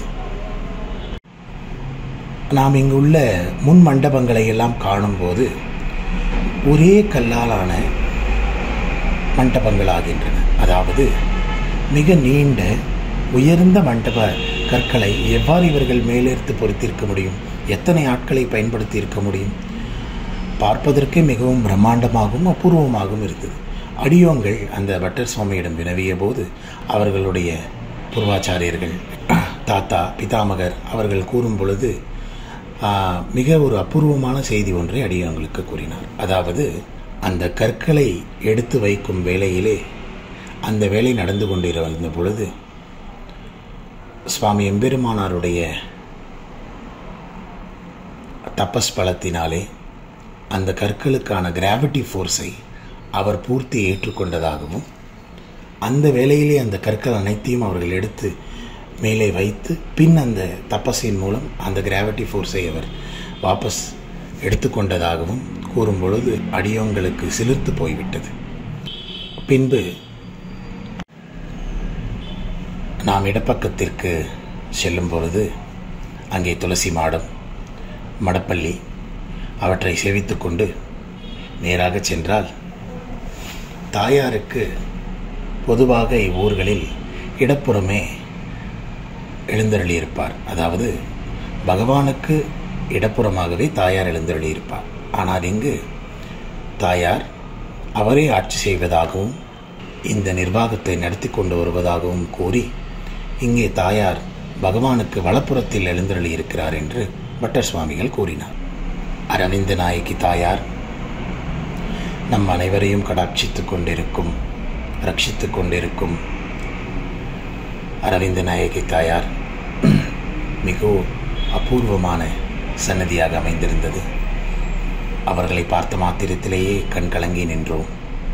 நாம் இங்குள்ள முன் மண்டபங்களை எல்லாம் காணும்போது ஒரே கல்லாலான மண்டபங்கள் ஆகின்றன. அதாவது மிக நீண்ட உயர்ந்த மண்டப கற்களை எவ்வாறு இவர்கள் மேலேர்த்து பொருத்தியிருக்க முடியும்? எத்தனை ஆட்களை பயன்படுத்தி இருக்க முடியும்? பார்ப்பதற்கு மிகவும் பிரம்மாண்டமாகவும் அபூர்வமாகவும் இருந்தது. அடியோங்கள் அந்த பட்டர் சுவாமியிடம் வினவிய போது அவர்களுடைய பூர்வாச்சாரியர்கள், தாத்தா, பிதாமகர் அவர்கள் கூறும் பொழுது மிக ஒரு அபூர்வமான செய்தி ஒன்றை அடியோங்களுக்கு கூறினார். அதாவது அந்த கற்களை எடுத்து வைக்கும் வேளையிலே அந்த வேலை நடந்து கொண்டிருந்த பொழுது சுவாமி எம்பெருமானாருடைய தபஸ் பலத்தினாலே அந்த கற்களுக்கான கிராவிட்டி ஃபோர்ஸை அவர் பூர்த்தி ஏற்றுக்கொண்டதாகவும், அந்த வேளையிலே அந்த கற்கள் அனைத்தையும் அவர்கள் எடுத்து மேலே வைத்து பின் அந்த தபஸின் மூலம் அந்த கிராவிட்டி ஃபோர்ஸை அவர் வாபஸ் எடுத்துக்கொண்டதாகவும் கூறும் பொழுது அடியோங்களுக்கு சிலிர்த்து போய்விட்டது. பின்பு நாம் இடப்பக்கத்திற்கு செல்லும் பொழுது அங்கே துளசி மாடம், மடப்பள்ளி அவற்றை சேவித்து கொண்டு நேராக சென்றால் தாயாருக்கு பொதுவாக இவ்வூர்களில் இடப்புறமே எழுந்தருளியிருப்பார். அதாவது பகவானுக்கு இடப்புறமாகவே தாயார் எழுந்தருளியிருப்பார். ஆனால் இங்கு தாயார் அவரே ஆட்சி செய்வதாகவும் இந்த நிர்வாகத்தை நடத்தி கொண்டு வருவதாகவும் கூறி இங்கே தாயார் பகவானுக்கு வலப்புறத்தில் எழுந்தருளியிருக்கிறார் என்று பட்டர் சுவாமிகள் கூறினார். அரவிந்த நாயகி தாயார் நம் அனைவரையும் கடாட்சித்து கொண்டிருக்கும், ரட்சித்து கொண்டிருக்கும் அரவிந்த நாயகி தாயார் மிகவும் அபூர்வமான சன்னதியாக அமைந்திருந்தது. அவர்களை பார்த்த மாத்திரத்திலேயே கண் கலங்கி நின்றோம்.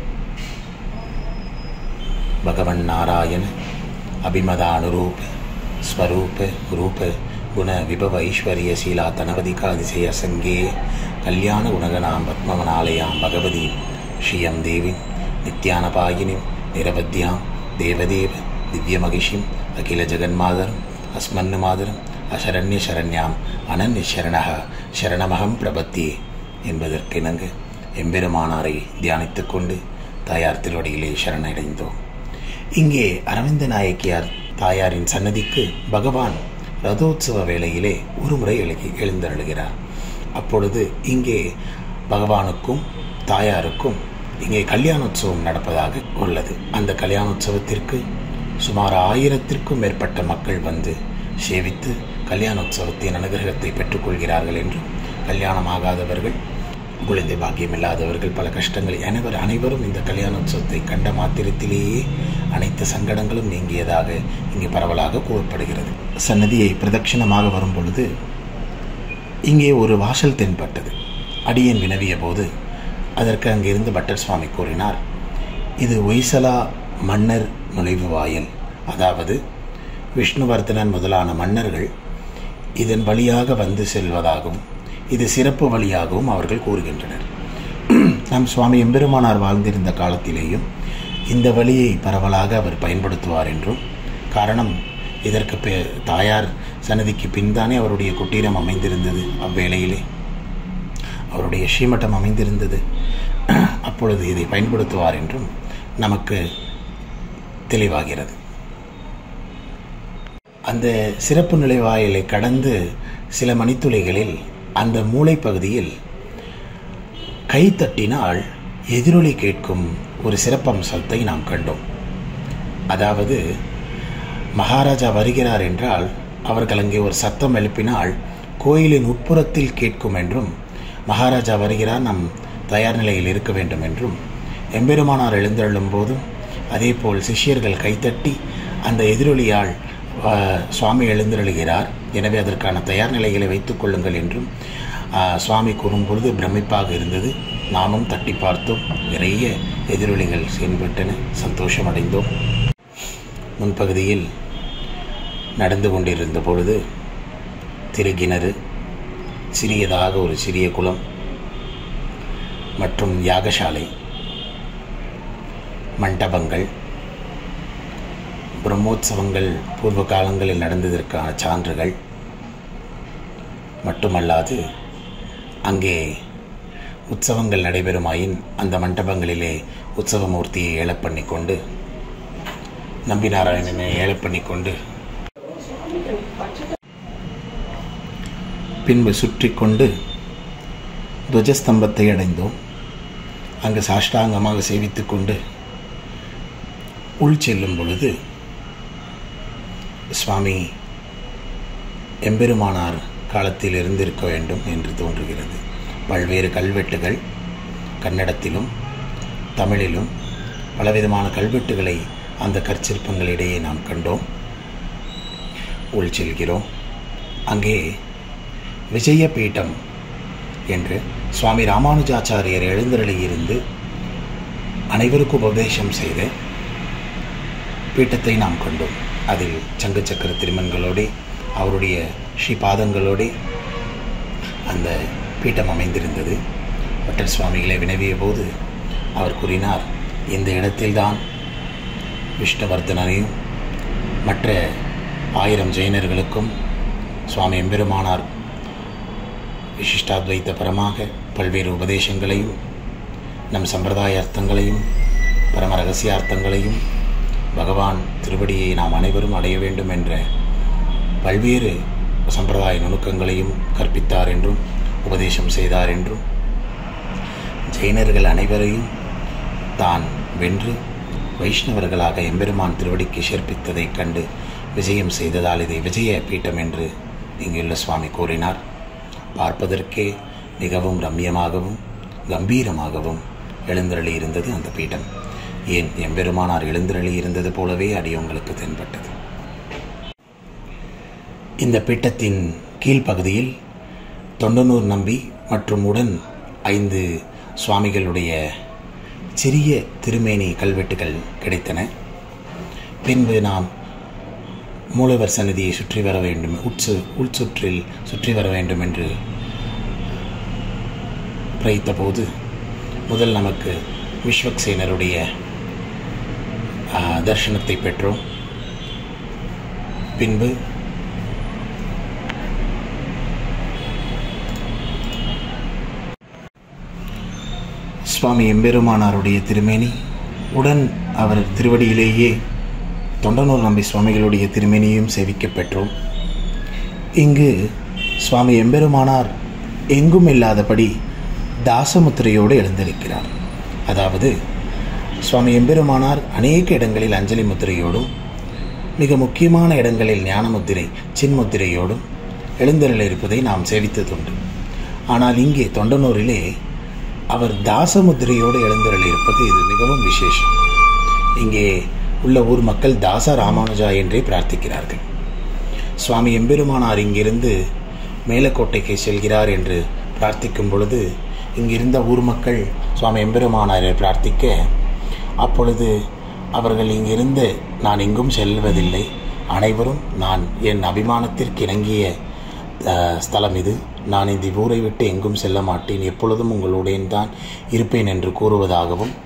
பகவன் நாராயண அபிமத அனுரூப ஸ்வரூப ரூப குண விபவ ஐஸ்வர்ய சீலா தனவதிகாதிசய சங்கே கல்யாண குணகனாம் பத்மவனாலயாம் பகவதி ஸ்ரீயம் தேவி நித்யானபாயினிம் நிரவத்யாம் தேவதேவ திவ்யமகிஷிம் அகில ஜெகன்மாதரம் அஸ்மன்னு மாதரம் அசரண்ய சரண்யாம் அனன்ய சரணக சரணமகம் பிரபத்தி என்பதற்கிணங்க எம்பெருமானாரை தியானித்து கொண்டு தாயார் திருவடியிலே சரணடைந்தோம். இங்கே அரவிந்த நாயக்கியார் தாயாரின் சன்னதிக்கு பகவான் ரதோத்சவ வேளையிலே ஒரு முறை எழுகி எழுந்தருளுகிறார். அப்பொழுது இங்கே பகவானுக்கும் தாயாருக்கும் இங்கே கல்யாணோத்சவம் நடப்பதாக உள்ளது. அந்த கல்யாணோத்சவத்திற்கு சுமார் ஆயிரத்திற்கும் மேற்பட்ட மக்கள் வந்து சேவித்து கல்யாணோத்சவத்தின் அனுகிரகத்தை பெற்றுக்கொள்கிறார்கள் என்றும், கல்யாணமாகாதவர்கள், குழந்தை பாக்கியம் இல்லாதவர்கள், பல கஷ்டங்கள் அனைவர் அனைவரும் இந்த கல்யாணோத்சவத்தை கண்ட மாத்திரத்திலேயே அனைத்து சங்கடங்களும் நீங்கியதாக இங்கே பரவலாக கூறப்படுகிறது. சன்னதியை பிரதட்சிணமாக வரும் பொழுது இங்கே ஒரு வாசல் தென்பட்டது. அடியேன் வினவிய போது அதற்கு அங்கிருந்து பட்டர் சுவாமி கூறினார், இது ஒய்சலா மன்னர் நுழைவு வாயில். அதாவது விஷ்ணுவர்தனன் முதலான மன்னர்கள் இதன் வழியாக வந்து செல்வதாகவும் இது சிறப்பு வழியாகவும் அவர்கள் கூறுகின்றனர். நம் சுவாமி எம்பெருமானார் வாழ்ந்திருந்த காலத்திலேயும் இந்த வழியை பரவலாக அவர் பயன்படுத்துவார் என்றும், காரணம் இதற்கு பே தாயார் சன்னதிக்கு பின்தானே அவருடைய குட்டீரம் அமைந்திருந்தது, அவ்வேளையிலே அவருடைய ஸ்ரீமட்டம் அமைந்திருந்தது. அப்பொழுது இதை பயன்படுத்துவார் என்றும் நமக்கு தெளிவாகிறது. அந்த சிறப்பு நுழைவாயிலை கடந்து சில மணித்துளிகளில் அந்த மூளை பகுதியில் கை தட்டினால் எதிரொலி கேட்கும் ஒரு சிறப்பம்சத்தை நாம் கண்டோம். அதாவது மகாராஜா வருகிறார் என்றால் அவர்கள் அங்கே ஒரு சத்தம் எழுப்பினால் கோயிலின் உட்புறத்தில் கேட்கும் என்றும், மகாராஜா வருகிறார், நம் தயார் நிலையில் இருக்க வேண்டும் என்றும், எம்பெருமானார் எழுந்தருளும் போதும் அதேபோல் சிஷ்யர்கள் கைத்தட்டி அந்த எதிரொலியால் சுவாமி எழுந்தருளுகிறார், எனவே அதற்கான தயார் நிலைகளை வைத்துக் கொள்ளுங்கள் என்றும் சுவாமி கூறும் பொழுது பிரமிப்பாக இருந்தது. நாமும் தட்டி பார்த்தோம். நிறைய எதிரொலிகள் செயல்பட்டன. சந்தோஷம் அடைந்தோம். முன்பகுதியில் நடந்து கொண்டிருந்த பொழுது திருக்கிணறு, சிறியதாக ஒரு சிறிய குளம் மற்றும் யாகசாலை, மண்டபங்கள், பிரம்மோற்சவங்கள் பூர்வ காலங்களில் நடந்ததற்கான சான்றுகள் மட்டுமல்லாது, அங்கே உற்சவங்கள் நடைபெறுமாயின் அந்த மண்டபங்களிலே உற்சவமூர்த்தியை ஏலப்பண்ணி கொண்டு, நம்பி நாராயணனை ஏலப்பண்ணி கொண்டு பின்பு சுற்றி கொண்டு துவஜஸ்தம்பத்தை அடைந்தோம். அங்கு சாஷ்டாங்கமாக சேவித்து கொண்டு உள் செல்லும் பொழுது சுவாமி எம்பெருமானார் காலத்தில் இருந்திருக்க வேண்டும் என்று தோன்றுகிறது. பல்வேறு கல்வெட்டுகள் கன்னடத்திலும் தமிழிலும் பலவிதமான கல்வெட்டுகளை அந்த கற்சிற்பங்களிடையே நாம் கண்டோம். உள் செல்கிறோம். அங்கே விஜய பீட்டம் என்று சுவாமி ராமானுஜாச்சாரியர் எழுந்தருளியிருந்து அனைவருக்கும் உபதேசம் செய்த பீட்டத்தை நாம் கண்டோம். அதில் சங்கு சக்கர திருமண்களோடு அவருடைய ஸ்ரீபாதங்களோடு அந்த பீட்டம் அமைந்திருந்தது. பட்டர் சுவாமிகளை வினவிய போது அவர் கூறினார், இந்த இடத்தில்தான் விஷ்ணுவர்தனையும் மற்ற ஆயிரம் ஜெயினர்களுக்கும் சுவாமி எம்பெருமானார் விசிஷ்டாத்வைத்த பரமாக பல்வேறு உபதேசங்களையும் நம் சம்பிரதாய அர்த்தங்களையும் பரம ரகசியார்த்தங்களையும் பகவான் திருவடியை நாம் அனைவரும் அடைய வேண்டும் என்ற பல்வேறு சம்பிரதாய நுணுக்கங்களையும் கற்பித்தார் என்றும் உபதேசம் செய்தார் என்றும், ஜெயினர்கள் அனைவரையும் தான் வென்று வைஷ்ணவர்களாக எம்பெருமான் திருவடிக்கு சேர்ப்பித்ததைக் கண்டு விஜயம் செய்ததால் இதை விஜய பீட்டம் என்று இங்குள்ள சுவாமி கூறினார். பார்ப்பதற்கே மிகவும் ரம்யமாகவும் கம்பீரமாகவும் எழுந்தருளி இருந்தது அந்த பீட்டம். ஏன் எம்பெருமானார் எழுந்தருளி இருந்தது போலவே அடியவங்களுக்கு தென்பட்டது. இந்த பீட்டத்தின் கீழ்ப்பகுதியில் தொண்டனூர் நம்பி மற்றும் உடன் ஐந்து சுவாமிகளுடைய சிறிய திருமேனி கல்வெட்டுகள் கிடைத்தன. பின்பு நாம் மூலவர் சந்நிதியை சுற்றி வர வேண்டும், உட்சு உள்சுற்றில் சுற்றி வர வேண்டும் என்று பிரார்த்தித்த போது முதல் நமக்கு விஸ்வக்சேனருடைய தர்சனத்தை பெற்றோம். பின்பு சுவாமி எம்பெருமானாருடைய திருமேனி உடன் அவர் திருவடியிலேயே தொண்டனூர் நம்பி சுவாமிகளுடைய திருமேனியும் சேவிக்கப் பெற்றோம். இங்கு சுவாமி எம்பெருமானார் எங்கும் இல்லாதபடி தாசமுத்திரையோடு எழுந்திருக்கிறார். அதாவது சுவாமி எம்பெருமானார் அநேக இடங்களில் அஞ்சலி முத்திரையோடும் மிக முக்கியமான இடங்களில் ஞான முத்திரை சின்முத்திரையோடும் எழுந்தருள இருப்பதை நாம் சேவித்ததுண்டு. ஆனால் இங்கே தொண்டனூரிலே அவர் தாசமுத்திரையோடு எழுந்தருள இருப்பது இது மிகவும் விசேஷம். இங்கே உள்ள ஊர் மக்கள் தாச ராமானுஜா என்றே பிரார்த்திக்கிறார்கள். சுவாமி எம்பெருமானார் இங்கிருந்து மேலக்கோட்டைக்கு செல்கிறார் என்று பிரார்த்திக்கும் பொழுது இங்கிருந்த ஊர் மக்கள் சுவாமி எம்பெருமானாரை பிரார்த்திக்க, அப்பொழுது அவர்கள் இங்கிருந்து நான் எங்கும் செல்வதில்லை, அனைவரும் நான் என் அபிமானத்திற்கு இணங்கிய ஸ்தலம் இது, நான் இந்த ஊரை விட்டு எங்கும் செல்ல மாட்டேன், எப்பொழுதும் உங்களுடன் தான் இருப்பேன் என்று கூறுவதாகவும்,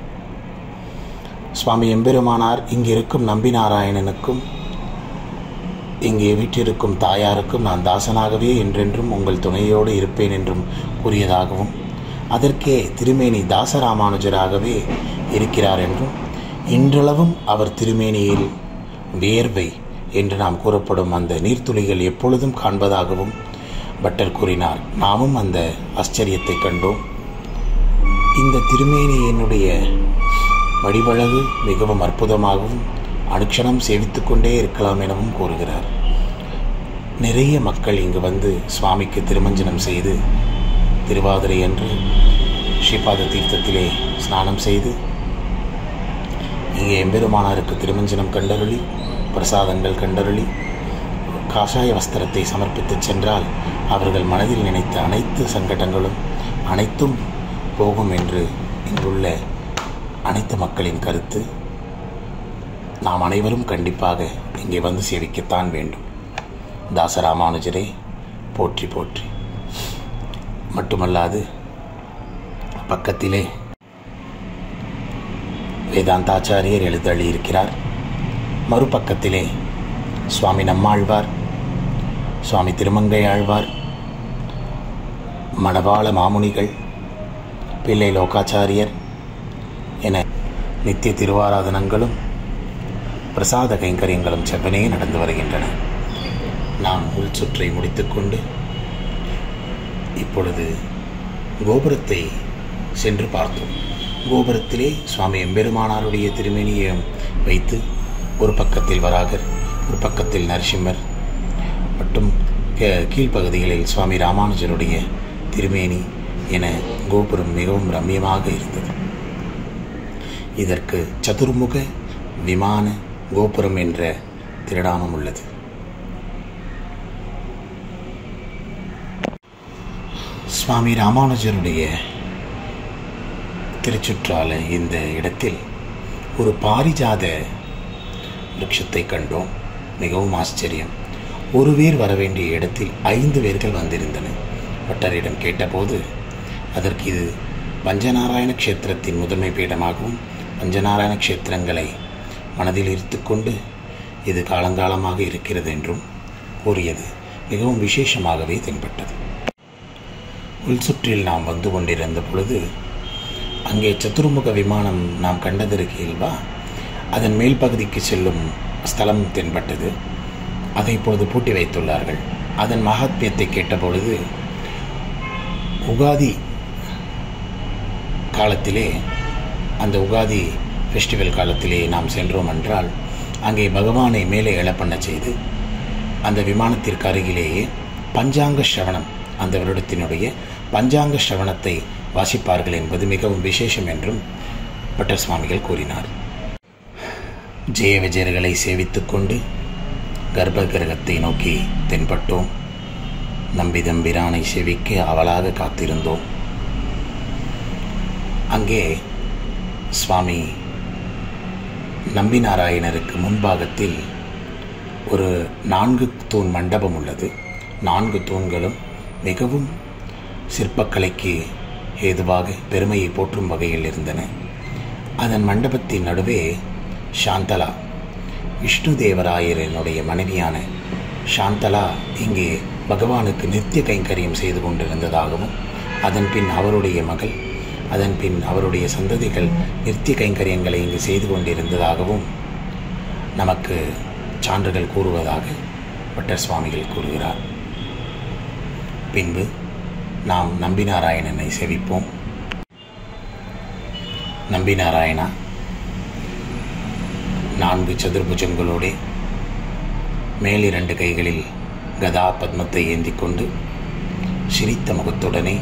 சுவாமி எம்பெருமானார் இங்கிருக்கும் நம்பி நாராயணனுக்கும் இங்கே வீட்டிற்கும் தாயாருக்கும் நான் தாசனாகவே என்றென்றும் உங்கள் துணையோடு இருப்பேன் என்றும் கூறியதாகவும், அதற்கே திருமேனி தாசராமானுஜராகவே இருக்கிறார் என்றும், இன்றளவும் அவர் திருமேனியில் வேர்வை என்று நாம் கூறப்படும் அந்த நீர்த்துளிகள் எப்பொழுதும் காண்பதாகவும் பட்டர் கூறினார். நாமும் அந்த ஆச்சரியத்தை கண்டோம். இந்த திருமேனியினுடைய வடிவழகு மிகவும் அற்புதமாகவும் அனுக்ஷணம் சேவித்துக் கொண்டே இருக்கலாம் எனவும் கூறுகிறார். நிறைய மக்கள் இங்கு வந்து சுவாமிக்கு திருமஞ்சனம் செய்து திருவாதிரை அன்று ஸ்ரீபாத தீர்த்தத்திலே ஸ்நானம் செய்து இங்கே எம்பெருமானாருக்கு திருமஞ்சனம் கண்டருளி பிரசாதங்கள் கண்டருளி காஷாய வஸ்திரத்தை சமர்ப்பித்து சென்றால் அவர்கள் மனதில் நினைத்த அனைத்து சங்கடங்களும் அனைத்தும் போகும் என்று இங்குள்ள அனைத்து மக்களின் கருத்து. நாம் அனைவரும் கண்டிப்பாக இங்கே வந்து சேவிக்கத்தான் வேண்டும். தாசராமானுஜரே போற்றி போற்றி. மட்டுமல்லாது பக்கத்திலே வேதாந்தாச்சாரியர் எழுதள்ளியிருக்கிறார். மறுபக்கத்திலே சுவாமி நம்மாழ்வார், சுவாமி திருமங்கை ஆழ்வார், மணவாள மாமுனிகள், பிள்ளை லோகாச்சாரியர் என நித்திய திருவாராதனங்களும் பிரசாத கைங்கரியங்களும் செவ்வனே நடந்து வருகின்றன. நாம் உள் சுற்றை முடித்துக்கொண்டு இப்பொழுது கோபுரத்தை சென்று பார்த்தோம். கோபுரத்திலே சுவாமி எம்பெருமானாருடைய திருமேனியை வைத்து ஒரு பக்கத்தில் வராகர், ஒரு பக்கத்தில் நரசிம்மர் மற்றும் கீழ்ப்பகுதிகளில் சுவாமி ராமானுஜருடைய திருமேனி என கோபுரம் மிகவும் ரம்மியமாக இருந்தது. இதற்கு சதுர்முக விமான கோபுரம் என்ற திருநாமம் உள்ளது. சுவாமி ராமானுஜருடைய திருச்சுற்றால இந்த இடத்தில் ஒரு பாரிஜாத விருட்சத்தை கண்டோம். மிகவும் ஆச்சரியம். ஒரு வேர் வர வேண்டிய இடத்தில் ஐந்து வேர்கள் வந்திருந்தன. பட்டரிடம் கேட்டபோது அதற்கு இது பஞ்சநாராயண க்ஷேத்திரத்தின் முதன்மை பீடமாகவும் பஞ்சநாராயண க்ஷேத்திரங்களை மனதில் இருத்து கொண்டு இது காலங்காலமாக இருக்கிறது என்றும் கூறியது மிகவும் விசேஷமாகவே தென்பட்டது. உள் சுற்றில் நாம் வந்து கொண்டிருந்த பொழுது அங்கே சதுர்முக விமானம் நாம் கண்டதிருக்கீல்வா, அதன் மேல் பகுதிக்கு செல்லும் ஸ்தலம் தென்பட்டது. அதை இப்பொழுது பூட்டி வைத்துள்ளார்கள். அதன் மகாத்மியத்தை கேட்டபொழுது உகாதி காலத்திலே, அந்த உகாதி ஃபெஸ்டிவல் காலத்திலே நாம் சென்றோம் என்றால் அங்கே பகவானை மேலே எழப்பண்ண செய்து அந்த விமானத்திற்கு அருகிலேயே பஞ்சாங்க ஸ்ரவணம், அந்த வருடத்தினுடைய பஞ்சாங்க ஸ்ரவணத்தை வாசிப்பார்கள் என்பது மிகவும் விசேஷம் என்றும் பட்டர் சுவாமிகள் கூறினார். ஜெய விஜயர்களை சேவித்துக் கொண்டு கர்ப்ப கிரகத்தை நோக்கி தென்பட்டோம். நம்பி தம்பிரானை சேவிக்க அவளாக காத்திருந்தோம். அங்கே சுவாமி நம்பி நாராயணருக்கு முன்பாகத்தில் ஒரு நான்கு தூண் மண்டபம் உள்ளது. நான்கு தூண்களும் மிகவும் சிற்பக்கலைக்கு ஏதுவாக பெருமையை போற்றும் வகையில் இருந்தன. அதன் மண்டபத்தின் நடுவே சாந்தலா, விஷ்ணு தேவராயரனுடைய மனைவியான சாந்தலா இங்கே பகவானுக்கு நித்திய கைங்கரியம் செய்து கொண்டிருந்ததாகவும், அதன் பின் அவருடைய மகள், அதன் பின் அவருடைய சந்ததிகள் நித்திய கைங்கரியங்களை இங்கு செய்து கொண்டிருந்ததாகவும் நமக்கு சான்றுகள் கூறுவதாக பட்டர் சுவாமிகள் கூறுகிறார். பின்பு நாம் நம்பிநாராயணனை சேவிப்போம். நம்பிநாராயணா நான்கு சதுர்புஜங்களோடு மேலிரண்டு கைகளில் கதா பத்மத்தை ஏந்தி கொண்டு சிரித்த முகத்துடனே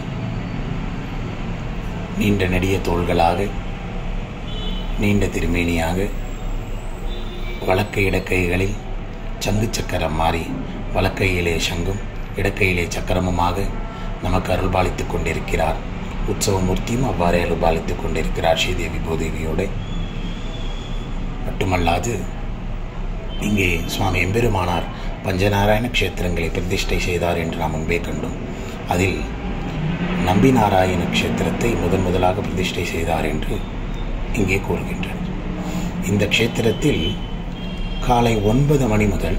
நீண்ட நெடிய தோள்களாக நீண்ட திருமேனியாக வலக்கை இடக்கைகளில் சங்கு சக்கரம் மாறி வலக்கையிலே சங்கும் இடக்கையிலே சக்கரமுமாக நமக்கு அருள்பாலித்துக் கொண்டிருக்கிறார். உற்சவமூர்த்தியும் அவ்வாறே அருள்பாலித்துக் கொண்டிருக்கிறார் ஸ்ரீதேவி பூதேவியோடு. மட்டுமல்லாது இங்கே சுவாமி எம்பெருமானார் பஞ்சநாராயண க்ஷேத்திரங்களை பிரதிஷ்டை செய்தார் என்று நாம் முன்பே கண்டோம். அதில் நம்பி நாராயண க்ஷேத்திரத்தை முதன் முதலாக பிரதிஷ்டை செய்தார் என்று இங்கே கூறுகின்றனர். இந்த க்ஷேத்திரத்தில் காலை ஒன்பது மணி முதல்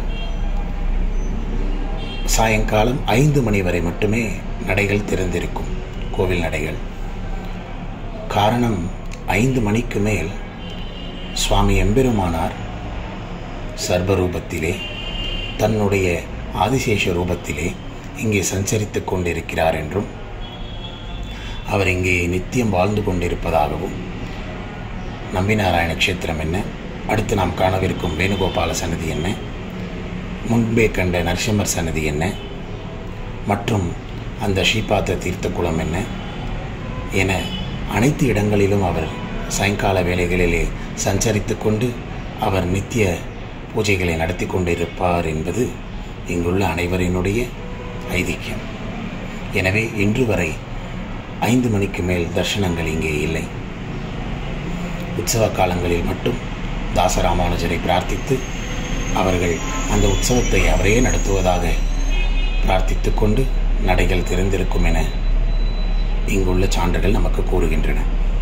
சாயங்காலம் ஐந்து மணி வரை மட்டுமே நடைகள் திறந்திருக்கும், கோவில் நடைகள். காரணம், ஐந்து மணிக்கு மேல் சுவாமி எம்பெருமானார் சர்வரூபத்திலே தன்னுடைய ஆதிசேஷ ரூபத்திலே இங்கே சஞ்சரித்து கொண்டிருக்கிறார் என்றும் அவர் இங்கே நித்தியம் வாழ்ந்து கொண்டிருப்பதாகவும், நம்பிநாராயண க்ஷேத்திரம் என்ன, அடுத்து நாம் காணவிருக்கும் வேணுகோபால சன்னதி என்ன, முன்பே கண்ட நரசிம்மர் சன்னதி என்ன, மற்றும் அந்த ஸ்ரீபாத தீர்த்த குளம் என்ன என அனைத்து இடங்களிலும் அவர் சாயங்கால வேளைகளிலே சஞ்சரித்து கொண்டு அவர் நித்திய பூஜைகளை நடத்தி கொண்டிருப்பார் என்பது இங்குள்ள அனைவரினுடைய ஐதீகம். எனவே இன்று வரை ஐந்து மணிக்கு மேல் தரிசனங்கள் இங்கே இல்லை. உற்சவ காலங்களில் மட்டும் தாசராமானுஜரை பிரார்த்தித்து அவர்கள் அந்த உற்சவத்தை அவரே நடத்துவதாக பிரார்த்தித்து கொண்டு நடைகள் திறந்திருக்கும் என இங்குள்ள சான்றுகள் நமக்கு கூறுகின்றன.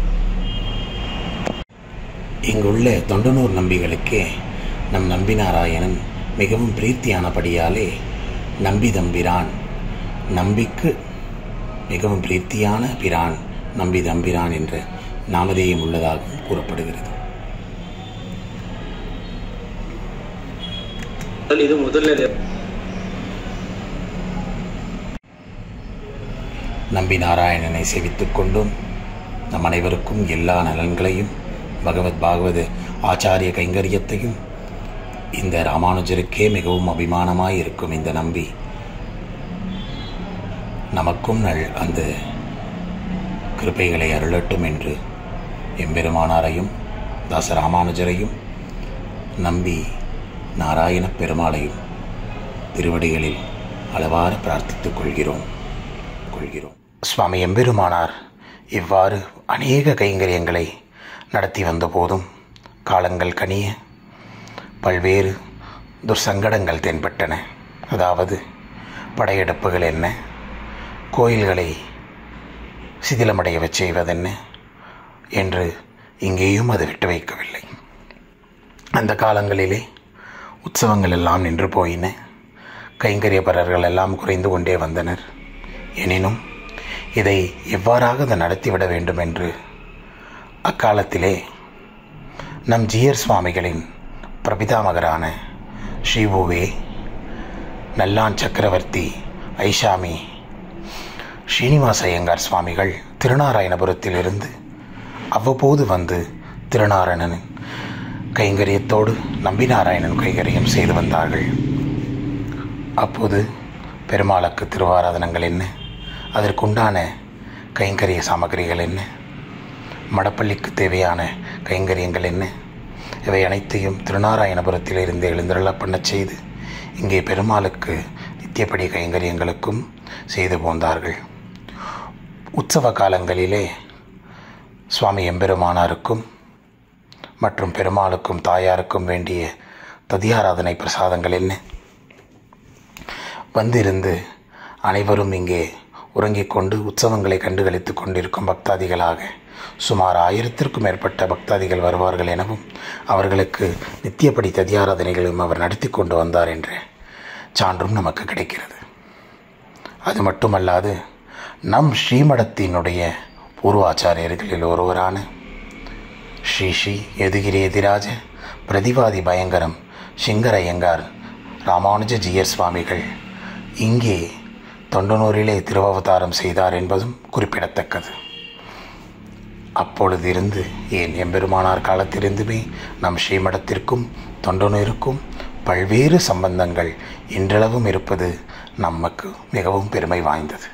இங்குள்ள தொண்டனூர் நம்பிகளுக்கே நம் நம்பி நாராயணன் மிகவும் பிரீத்தியானபடியாலே நம்பி தம்பிரான், நம்பிக்கு மிகவும் பிரீத்தியான பிரான், நம்பி தம்பிரான் என்ற நாமதேயம் உள்ளதாகவும் கூறப்படுகிறது. இது முதல்ல நம்பி நாராயணனை சேவித்துக் கொண்டும் நம் அனைவருக்கும் எல்லா நலன்களையும் பகவத் பாகவத ஆச்சாரிய கைங்கரியத்தையும் இந்த ராமானுஜருக்கே மிகவும் அபிமானமாய் இருக்கும் இந்த நம்பி நமக்கும் நல் அந்த கிருபைகளை அருளட்டும் என்று எம்பெருமானாரையும் தாச ராமானுஜரையும் நம்பி நாராயண பெருமாளையும் திருவடிகளில் அளவார பிரார்த்தித்துக் கொள்கிறோம் கொள்கிறோம் சுவாமி எம்பெருமானார் இவ்வாறு அநேக கைங்கரியங்களை நடத்தி வந்த போதும் காலங்கள் கனிய பல்வேறு துர்சங்கடங்கள் தென்பட்டன. அதாவது படையெடுப்புகள் என்ன, கோயில்களை சிதிலமடைய செய்வதென்ன என்று இங்கேயும் அது விட்டு வைக்கவில்லை. அந்த காலங்களிலே உற்சவங்கள் எல்லாம் நின்று போயின. கைங்கரியப்பரர்கள் எல்லாம் குறைந்து கொண்டே வந்தனர். எனினும் இதை எவ்வாறாக அதை நடத்திவிட வேண்டும் என்று அக்காலத்திலே நம் ஜீயர் சுவாமிகளின் பிரபிதாமகரான ஸ்ரீபூவே, நல்லான் சக்கரவர்த்தி ஐஷாமி ஸ்ரீனிவாச ஐயங்கார் சுவாமிகள் திருநாராயணபுரத்திலிருந்து அவ்வப்போது வந்து திருநாராயணன் கைங்கரியத்தோடு நம்பி நாராயணன் கைங்கரியம் செய்து வந்தார்கள். அப்போது பெருமாளுக்கு திருவாராதனங்கள் என்ன, அதற்குண்டான கைங்கரிய சாமகிரிகள் என்ன, மடப்பள்ளிக்கு தேவையான கைங்கரியங்கள் என்ன, இவை அனைத்தையும் திருநாராயணபுரத்திலிருந்து எழுந்தருள பண்ண செய்து இங்கே பெருமாளுக்கு நித்தியப்படி கைங்கரியங்களுக்கும் செய்து போந்தார்கள். உற்சவ காலங்களிலே சுவாமி எம்பெருமானாருக்கும் மற்றும் பெருமாளுக்கும் தாயாருக்கும் வேண்டிய ததியாராதனை பிரசாதங்கள் என்ன, வந்திருந்து அனைவரும் இங்கே உறங்கிக் கொண்டு உற்சவங்களை கண்டுகளித்து கொண்டிருக்கும் பக்தாதிகளாக சுமார் ஆயிரத்திற்கும் மேற்பட்ட பக்தாதிகள் வருவார்கள் எனவும் அவர்களுக்கு நித்தியப்படி ததியாராதனைகளையும் அவர் நடத்தி கொண்டு வந்தார் என்ற சான்றும் நமக்கு கிடைக்கிறது. அது மட்டுமல்லாது நம் ஸ்ரீமடத்தினுடைய பூர்வாச்சாரியர்களில் ஒருவரான ஸ்ரீ ஸ்ரீ எதுகிரி எதிராஜ பிரதிவாதி பயங்கரம் சிங்கர ஐயங்கார் ராமானுஜ ஜீயர் சுவாமிகள் இங்கே தொண்டனூரிலே திருவவதாரம் செய்தார் என்பதும் குறிப்பிடத்தக்கது. அப்பொழுது இருந்து ஏன் எம்பெருமானார் காலத்திலிருந்துமே நம் ஸ்ரீமடத்திற்கும் தொண்டனூருக்கும் பல்வேறு சம்பந்தங்கள் இன்றளவும் இருப்பது நமக்கு மிகவும் பெருமை வாய்ந்தது.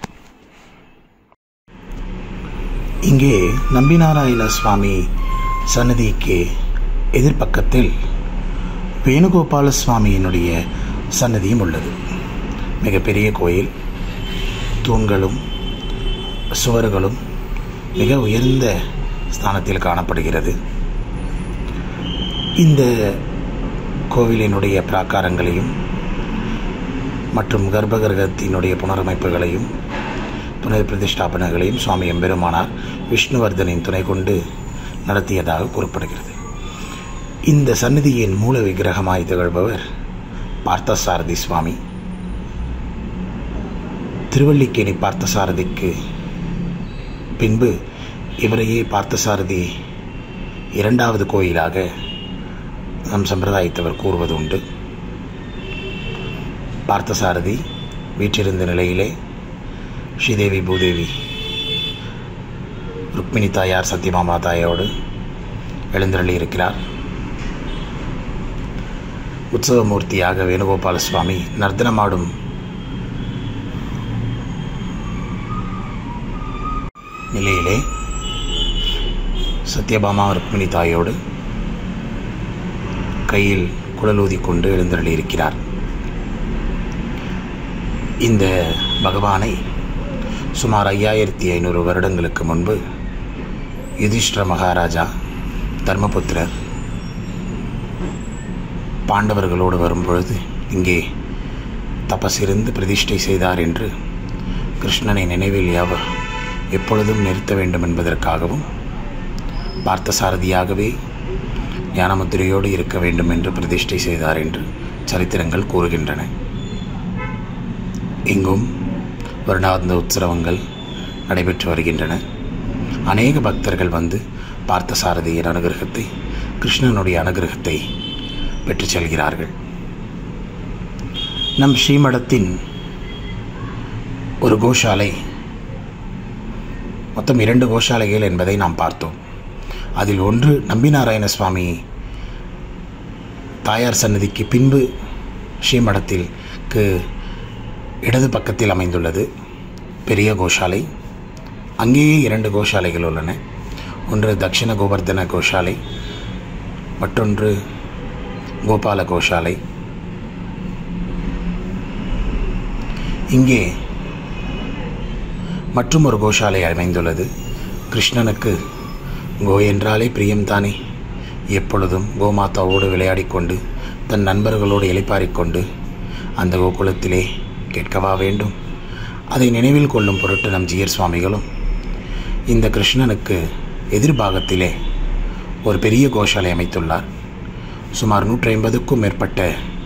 இங்கே நம்பிநாராயண சுவாமி சன்னதிக்கு எதிர்பக்கத்தில் வேணுகோபால சுவாமியினுடைய சன்னதியும் உள்ளது. மிகப்பெரிய கோயில், தூண்களும் சுவர்களும் மிக உயர்ந்த ஸ்தானத்தில் காணப்படுகிறது. இந்த கோவிலினுடைய பிராகாரங்களையும் மற்றும் கர்ப்பகிரகத்தினுடைய புனரமைப்புகளையும் புனர் பிரதிஷ்டாபனைகளையும் சுவாமி எம்பெருமானார் விஷ்ணுவர்தனின் துணை கொண்டு நடத்தியதாக கூறப்படுகிறது. இந்த சந்நிதியின் மூல விக்கிரகமாய் திகழ்பவர் பார்த்தசாரதி சுவாமி. திருவல்லிக்கேணி பார்த்தசாரதிக்கு பின்பு இவரையே பார்த்தசாரதி இரண்டாவது கோயிலாக நம் சம்பிரதாயத்தவர் கூறுவது உண்டு. பார்த்தசாரதி வீற்றிருந்த நிலையிலே ஸ்ரீதேவி பூதேவி ருக்மிணி தாயார் சத்தியமாமா தாயோடு எழுந்தருளி இருக்கிறார். உற்சவமூர்த்தியாக வேணுகோபால சுவாமி நர்த்தனமாடும் நிலையிலே சத்யபாமா ருக்மிணி தாயோடு கையில் குழலூதி கொண்டு எழுந்தருளி இருக்கிறார். இந்த பகவானை சுமார் ஐயாயிரத்தி ஐநூறு வருடங்களுக்கு முன்பு யுதிஷ்டிர மகாராஜா தர்மபுத்திரர் பாண்டவர்களோடு வரும்பொழுது இங்கே தபசிருந்து பிரதிஷ்டை செய்தார் என்று கிருஷ்ணனை நினைவில் யாவர் எப்பொழுதும் நிறுத்த வேண்டும் என்பதற்காகவும் பார்த்தசாரதியாகவே ஞானமுத்திரையோடு இருக்க வேண்டும் என்று பிரதிஷ்டை செய்தார் என்று சரித்திரங்கள் கூறுகின்றன. இங்கும் வருடாந்த உற்சவங்கள் நடைபெற்று வருகின்றன. அநேக பக்தர்கள் வந்து பார்த்தசாரதியின் அனுகிரகத்தை, கிருஷ்ணனுடைய அனுகிரகத்தை பெற்று செல்கிறார்கள். நம் ஸ்ரீமடத்தின் ஒரு கோஷாலை, மொத்தம் இரண்டு கோஷாலைகள் என்பதை நாம் பார்த்தோம். அதில் ஒன்று நம்பிநாராயண சுவாமி தாயார் சன்னதிக்கு பின்பு ஸ்ரீமடத்திற்கு இடது பக்கத்தில் அமைந்துள்ளது பெரிய கோஷாலை. அங்கேயே இரண்டு கோஷாலைகள் உள்ளன. ஒன்று தக்ஷிண கோவர்தன கோஷாலை, மற்றொன்று கோபால கோஷாலை. இங்கே மற்றும் ஒரு கோஷாலை அமைந்துள்ளது. கிருஷ்ணனுக்கு கோ என்றாலே பிரியம்தானே. எப்பொழுதும் கோமாதாவோடு விளையாடிக்கொண்டு தன் நண்பர்களோடு இளைப்பாறிக்கொண்டு அந்த கோகுலத்திலே கேட்கவா வேண்டும்? அதை நினைவில் கொள்ளும் பொருட்டு நம் ஜீயர் சுவாமிகளும் இந்த கிருஷ்ணனுக்கு எதிர்பாகத்திலே ஒரு பெரிய கோஷாலை அமைத்துள்ளார். சுமார் நூற்றி ஐம்பதுக்கும் மேற்பட்ட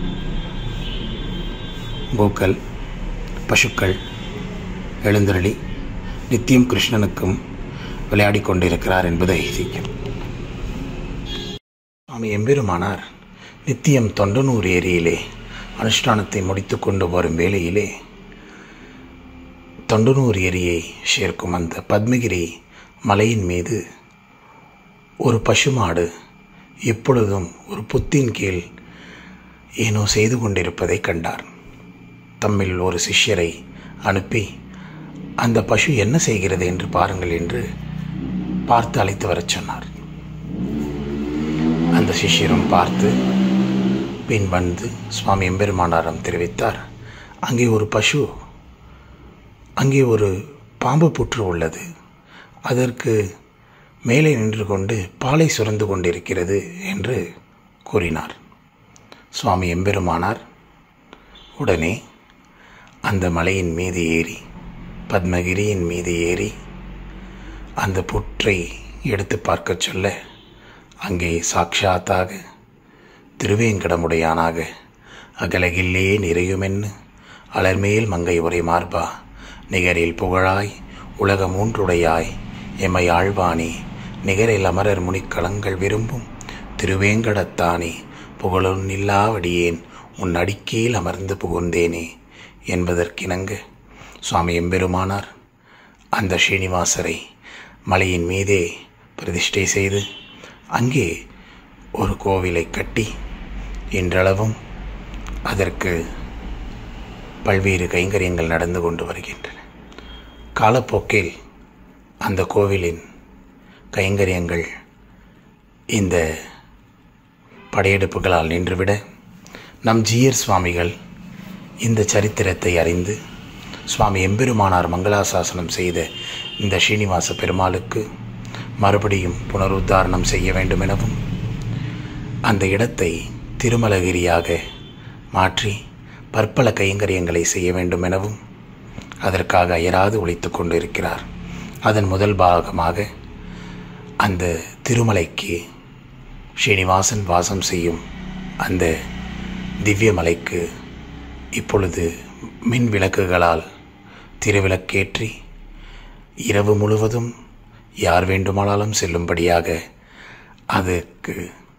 கோக்கள், பசுக்கள் எழுந்தருளி நித்தியம் கிருஷ்ணனுக்கும் விளையாடி கொண்டிருக்கிறார் என்பதை ஐதீகம். சுவாமி எம்பெருமானார் நித்தியம் தொண்டனூர் ஏரியிலே அனுஷ்டானத்தை முடித்து கொண்டு வரும் வேளையிலே தொண்டனூர் ஏரியை சேர்க்கும் அந்த பத்மகிரி மலையின் மீது ஒரு பசுமாடு எப்பொழுதும் ஒரு புத்தின் கீழ் ஏனோ செய்து கொண்டிருப்பதை கண்டார். தம்மில் ஒரு சிஷ்யரை அனுப்பி அந்த பசு என்ன செய்கிறது என்று பாருங்கள் என்று பார்த்து அழைத்து வரச் சொன்னார். அந்த சிஷ்யரும் பார்த்து பின் வந்து சுவாமி எம்பெருமானாரம் தெரிவித்தார், அங்கே ஒரு பசு, அங்கே ஒரு பாம்பு புற்று உள்ளது, அதற்கு மேலே நின்று கொண்டு பாலை சுரந்து கொண்டிருக்கிறது என்று கூறினார். சுவாமி எம்பெருமானார் உடனே அந்த மலையின் மீது ஏறி, பத்மகிரியின் மீது ஏறி அந்த புற்றை எடுத்து பார்க்க சொல்ல அங்கே சாட்சாத்தாக திருவேங்கடமுடையானாக அகலகில்லே நிறையுமென்னு அலர்மேல் மங்கை உரை மார்பா நிகரில் புகழாய் உலக மூன்றுடையாய் எம்மை ஆழ்வானே நிகரில் அமரர் முனிக்களங்கள் விரும்பும் திருவேங்கடத்தானே புகழொன் இல்லாவடியேன் உன் அடிக்கீழ் அமர்ந்து புகுந்தேனே என்பதற்கிணங்க சுவாமி எம்பெருமானார் அந்த ஸ்ரீனிவாசரை மலையின் மீதே பிரதிஷ்டை செய்து அங்கே ஒரு கோவிலை கட்டி இன்றளவும் அதற்கு பல்வேறு கைங்கரியங்கள் நடந்து கொண்டு வருகின்றன. காலப்போக்கில் அந்த கோவிலின் கைங்கரியங்கள் இந்த படையெடுப்புகளால் நின்றுவிட நம் ஜீயர் சுவாமிகள் இந்த சரித்திரத்தை அறிந்து சுவாமி எம்பெருமானார் மங்களாசாசனம் செய்த இந்த ஸ்ரீனிவாச பெருமாளுக்கு மறுபடியும் புனருத்தாரணம் செய்ய வேண்டும் எனவும் அந்த இடத்தை திருமலகிரியாக மாற்றி பற்பல கைங்கரியங்களை செய்ய வேண்டும் எனவும் அதற்காக அயராது உழைத்து கொண்டிருக்கிறார். அதன் முதல் பாகமாக அந்த திருமலைக்கு ஸ்ரீனிவாசன் வாசம் செய்யும் அந்த திவ்ய மலைக்கு இப்பொழுது மின் விளக்குகளால் திருவிளக்கேற்றி இரவு முழுவதும் யார் வேண்டுமானாலும் செல்லும்படியாக அதற்கு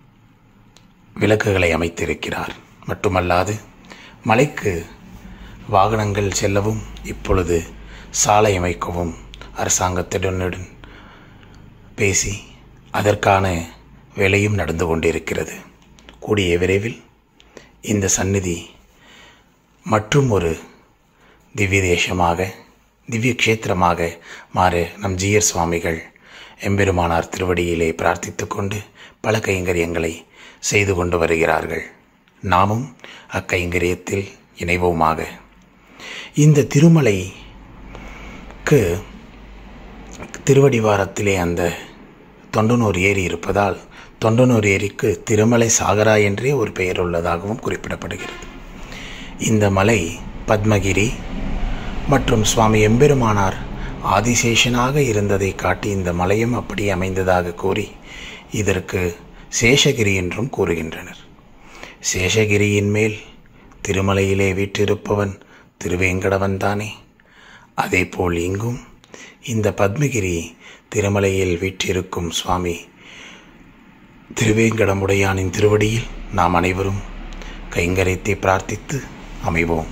விளக்குகளை அமைத்திருக்கிறார். மட்டுமல்லாது மலைக்கு வாகனங்கள் செல்லவும் இப்பொழுது சாலை அமைக்கவும் அரசாங்கத்துடன் பேசி அதற்கான வேலையும் நடந்து கொண்டிருக்கிறது. கூடிய விரைவில் இந்த சந்நிதி மற்றும் ஒரு திவ்ய தேசமாக, திவ்ய க்ஷேத்திரமாக மாற நம் ஜீயர் சுவாமிகள் எம்பெருமானார் திருவடியிலே பிரார்த்தித்து கொண்டு பல கைங்கரியங்களை செய்து கொண்டு வருகிறார்கள். நாமும் அக்கைங்கரியத்தில் இணைவோமாக. இந்த திருமலைக்கு திருவடிவாரத்திலே அந்த தொண்டனூர் ஏரி இருப்பதால் தொண்டனூர் ஏரிக்கு திருமலை சாகரா என்றே ஒரு பெயர் உள்ளதாகவும் குறிப்பிடப்படுகிறது. இந்த மலை பத்மகிரி மற்றும் சுவாமி எம்பெருமானார் ஆதிசேஷனாக இருந்ததை காட்டி இந்த மலையும் அப்படி அமைந்ததாக கூறி இதற்கு சேஷகிரி என்றும் கூறுகின்றனர். சேஷகிரியின் மேல் திருமலையிலே வீற்றிருப்பவன் திருவேங்கடவன் தானே. அதேபோல் இங்கும் இந்த பத்மகிரி திருமலையில் வீற்றிருக்கும் சுவாமி திருவேங்கடமுடையானின் திருவடியில் நாம் அனைவரும் கைங்கரியத்தை பிரார்த்தித்து அமைவோம்.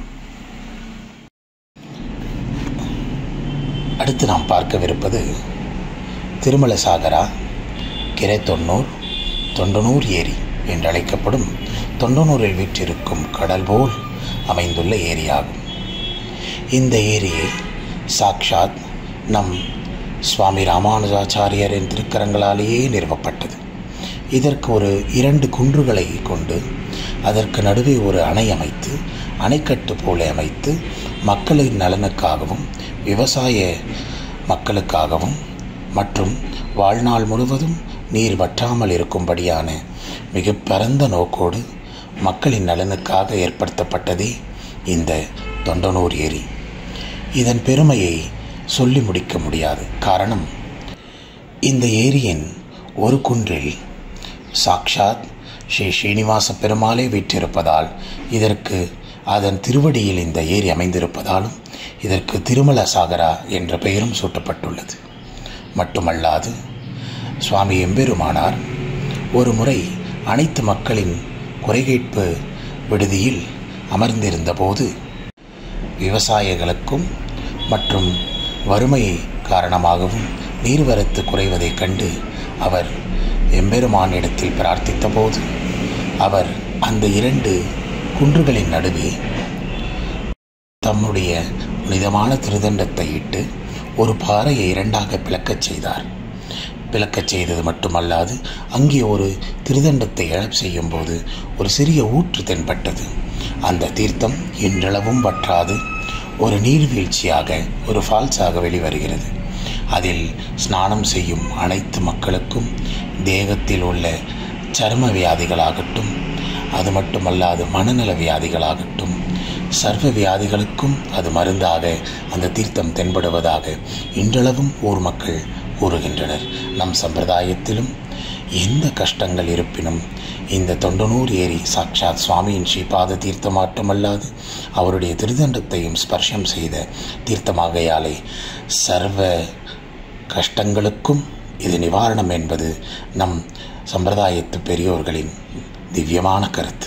அடுத்து நாம் பார்க்கவிருப்பது திருமலை சாகரா கிரை தொன்னூர் தொண்டனூர் ஏரி என்றழைக்கப்படும் தொண்டனூரில் வீற்றிருக்கும் கடல் போல் அமைந்துள்ள ஏரியாகும். இந்த ஏரியை சாக்ஷாத் நம் சுவாமி ராமானுஜாச்சாரியரின் திருக்கரங்களாலேயே நிறுவப்பட்டது. இதற்கு ஒரு இரண்டு குன்றுகளை கொண்டு அதற்கு நடுவே ஒரு அணை அமைத்து அணைக்கட்டு போல அமைத்து மக்களின் நலனுக்காகவும் விவசாய மக்களுக்காகவும் மற்றும் வாழ்நாள் முழுவதும் நீர் வற்றாமல் இருக்கும்படியான மிக பரந்த நோக்கோடு மக்களின் நலனுக்காக ஏற்படுத்தப்பட்டதே இந்த தொண்டனூர் ஏரி. இதன் பெருமையை சொல்லி முடிக்க முடியாது. காரணம், இந்த ஏரியின் ஒரு குன்றில் சாக்ஷாத் ஸ்ரீ ஸ்ரீனிவாச பெருமாளே வீற்றிருப்பதால் இதற்கு அதன் திருவடியில் இந்த ஏரி அமைந்திருப்பதாலும் இதற்கு திருமல சாகரா என்ற பெயரும் சூட்டப்பட்டுள்ளது. மட்டுமல்லாது சுவாமி எம்பெருமானார் ஒரு முறை அனைத்து மக்களின் குறைகேட்பு விடுதியில் அமர்ந்திருந்த போது விவசாயிகளுக்கும் மற்றும் வறுமை காரணமாகவும் நீர்வரத்து குறைவதைக் கண்டு அவர் எம்பெருமானிடத்தில் பிரார்த்தித்த போது அவர் அந்த இரண்டு குன்றுகளின் நடுவே தம்முடைய புனிதமான திருதண்டத்தை இட்டு ஒரு பாறையை இரண்டாக பிளக்கச் செய்தார். பிளக்கச் செய்தது மட்டுமல்லாது அங்கே ஒரு திருதண்டத்தை எழப் செய்யும் போது ஒரு சிறிய ஊற்று தென்பட்டது. அந்த தீர்த்தம் இன்றளவும் வற்றாது ஒரு நீர்வீழ்ச்சியாக ஒரு ஃபால்ஸாக வெளிவருகிறது. அதில் ஸ்நானம் செய்யும் அனைத்து மக்களுக்கும் தேகத்தில் உள்ள சர்ம வியாதிகளாகட்டும், அது மட்டுமல்லாது மனநல வியாதிகளாகட்டும், சர்வ வியாதிகளுக்கும் அது மருந்தாக அந்த தீர்த்தம் தென்படுவதாக இன்றளவும் ஊர் மக்கள் கூறுகின்றனர். நம் சம்பிரதாயத்திலும் எந்த கஷ்டங்கள் இருப்பினும் இந்த தொண்டனூர் ஏரி சாட்சாத் சுவாமியின் ஸ்ரீபாத தீர்த்தம் மட்டுமல்லாது அவருடைய திருதண்டத்தையும் ஸ்பர்ஷம் செய்த தீர்த்தமாகையாலே சர்வ கஷ்டங்களுக்கும் இது நிவாரணம் என்பது நம் சம்பிரதாயத்து பெரியோர்களின் திவ்யமான கருத்து.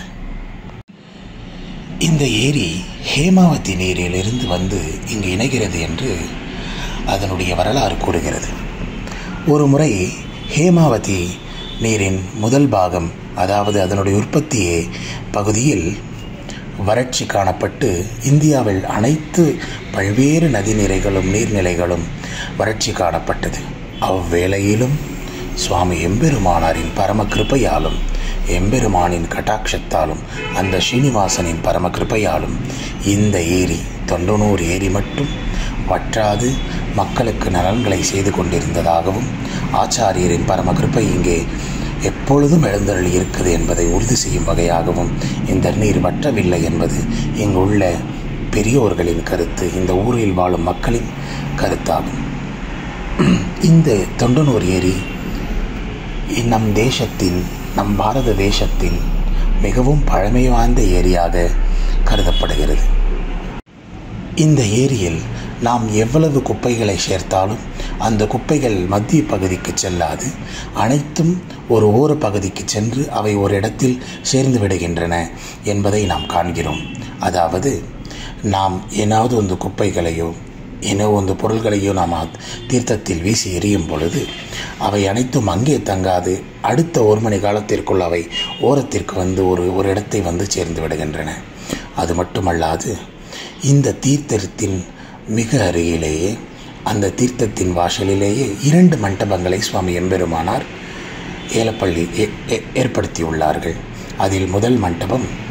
இந்த ஏரி ஹேமாவதி நீரிலிருந்து வந்து இங்கு இணைகிறது என்று அதனுடைய வரலாறு கூறுகிறது. ஒரு முறை ஹேமாவதி நீரின் முதல் பாகம், அதாவது அதனுடைய உற்பத்தியே பகுதியில் வறட்சி காணப்பட்டு இந்தியாவில் அனைத்து பல்வேறு நதிநிலைகளும் நீர்நிலைகளும் வறட்சி காணப்பட்டது. அவ்வேளையிலும் சுவாமி எம்பெருமானாரின் பரம கிருபையாலும் எம்பெருமானின் கட்டாட்சத்தாலும் அந்த ஸ்ரீனிவாசனின் பரம கிருபையாலும் இந்த ஏரி தொண்டனூர் ஏரி மட்டும் வற்றாது மக்களுக்கு நலன்களை செய்து கொண்டிருந்ததாகவும் ஆச்சாரியரின் பரம கிருபை இங்கே எப்பொழுதும் எழுந்தருளி இருக்குது என்பதை உறுதி செய்யும் வகையாகவும் இந்த நீர் வற்றவில்லை என்பது இங்குள்ள பெரியோர்களின் கருத்து, இந்த ஊரில் வாழும் மக்களின் கருத்தாகும். இந்த தொண்டனூர் ஏரி நம் தேசத்தின் நம் பாரத தேசத்தின் மிகவும் பழமை வாய்ந்த ஏரியாக கருதப்படுகிறது. இந்த ஏரியில் நாம் எவ்வளவு குப்பைகளை சேர்த்தாலும் அந்த குப்பைகள் மத்திய பகுதிக்கு செல்லாது, அனைத்தும் ஒரு ஓர பகுதிக்கு சென்று அவை ஒரு இடத்தில் சேர்ந்து விடுகின்றன என்பதை நாம் காண்கிறோம். அதாவது நாம் ஏதாவது ಒಂದು குப்பைகளையோ ஏனோ ಒಂದು பொருள்களையோ நாம் தீர்த்தத்தில் வீசி எறியும் பொழுது அவை அனைத்தும் அங்கே தங்காது அடுத்த ஒரு மணி காலத்திற்குள் அவை ஓரத்திற்கு வந்து ஒரு ஒரு இடத்தை வந்து சேர்ந்து விடுகின்றன. அது மட்டுமல்லாது இந்த தீர்த்தத்தின் மிக அருகிலேயே அந்த தீர்த்தத்தின் வாசலிலேயே இரண்டு மண்டபங்களை சுவாமி எம்பெருமானார் ஏலப்பள்ளி ஏற்படுத்தியுள்ளார்கள். அதில் முதல் மண்டபம்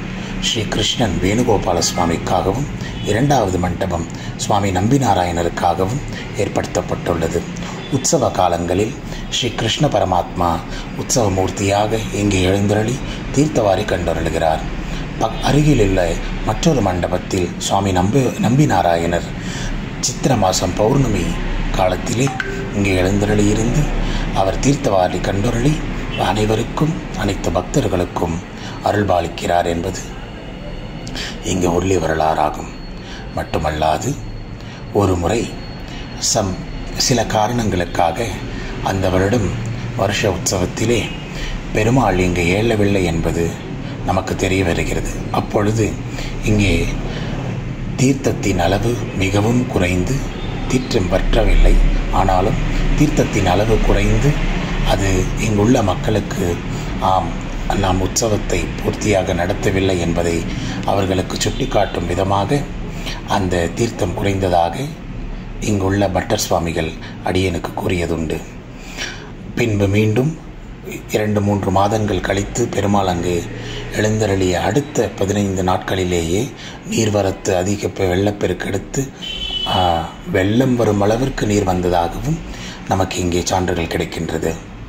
ஸ்ரீ கிருஷ்ணன் வேணுகோபால சுவாமிக்காகவும் இரண்டாவது மண்டபம் சுவாமி நம்பிநாராயணருக்காகவும் ஏற்படுத்தப்பட்டுள்ளது. உற்சவ காலங்களில் ஸ்ரீ கிருஷ்ண பரமாத்மா உற்சவ மூர்த்தியாக இங்கே எழுந்தருளி தீர்த்தவாரி கண்டருளுகிறார். பக் அருகிலுள்ள மற்றொரு மண்டபத்தில் சுவாமி நம்பி நம்பிநாராயணர் சித்திர மாதம் பௌர்ணமி காலத்திலே இங்கே எழுந்தருளி இருந்து அவர் தீர்த்தவாரி கண்டருளி அனைவருக்கும் அனைத்து பக்தர்களுக்கும் அருள்பாலிக்கிறார் என்பது இங்கே ஒல்லி வரலாறாகும். மட்டுமல்லாது ஒரு முறை சம் சில காரணங்களுக்காக அந்த வருடம் வருஷ உற்சவத்திலே பெருமாள் இங்கே ஏழவில்லை என்பது நமக்கு தெரிய வருகிறது. அப்பொழுது இங்கே தீர்த்தத்தின் அளவு மிகவும் குறைந்து தீர்த்தம் வற்றவில்லை. ஆனாலும் தீர்த்தத்தின் அளவு குறைந்து அது இங்குள்ள மக்களுக்கு ஆம் நாம் உற்சவத்தை பூர்த்தியாக நடத்தவில்லை என்பதை அவர்களுக்கு சுட்டிக்காட்டும் விதமாக அந்த தீர்த்தம் குறைந்ததாக இங்குள்ள பட்டர் சுவாமிகள் அடியனுக்கு கூறியதுண்டு. பின்பு மீண்டும் இரண்டு மூன்று மாதங்கள் கழித்து பெருமாள் அங்கு எழுந்தருளிய அடுத்த பதினைந்து நாட்களிலேயே நீர்வரத்து அதிக வெள்ளப்பெருக்கெடுத்து வெள்ளம் வரும் அளவிற்கு நீர் வந்ததாகவும் நமக்கு இங்கே சான்றுகள் கிடைக்கின்றது.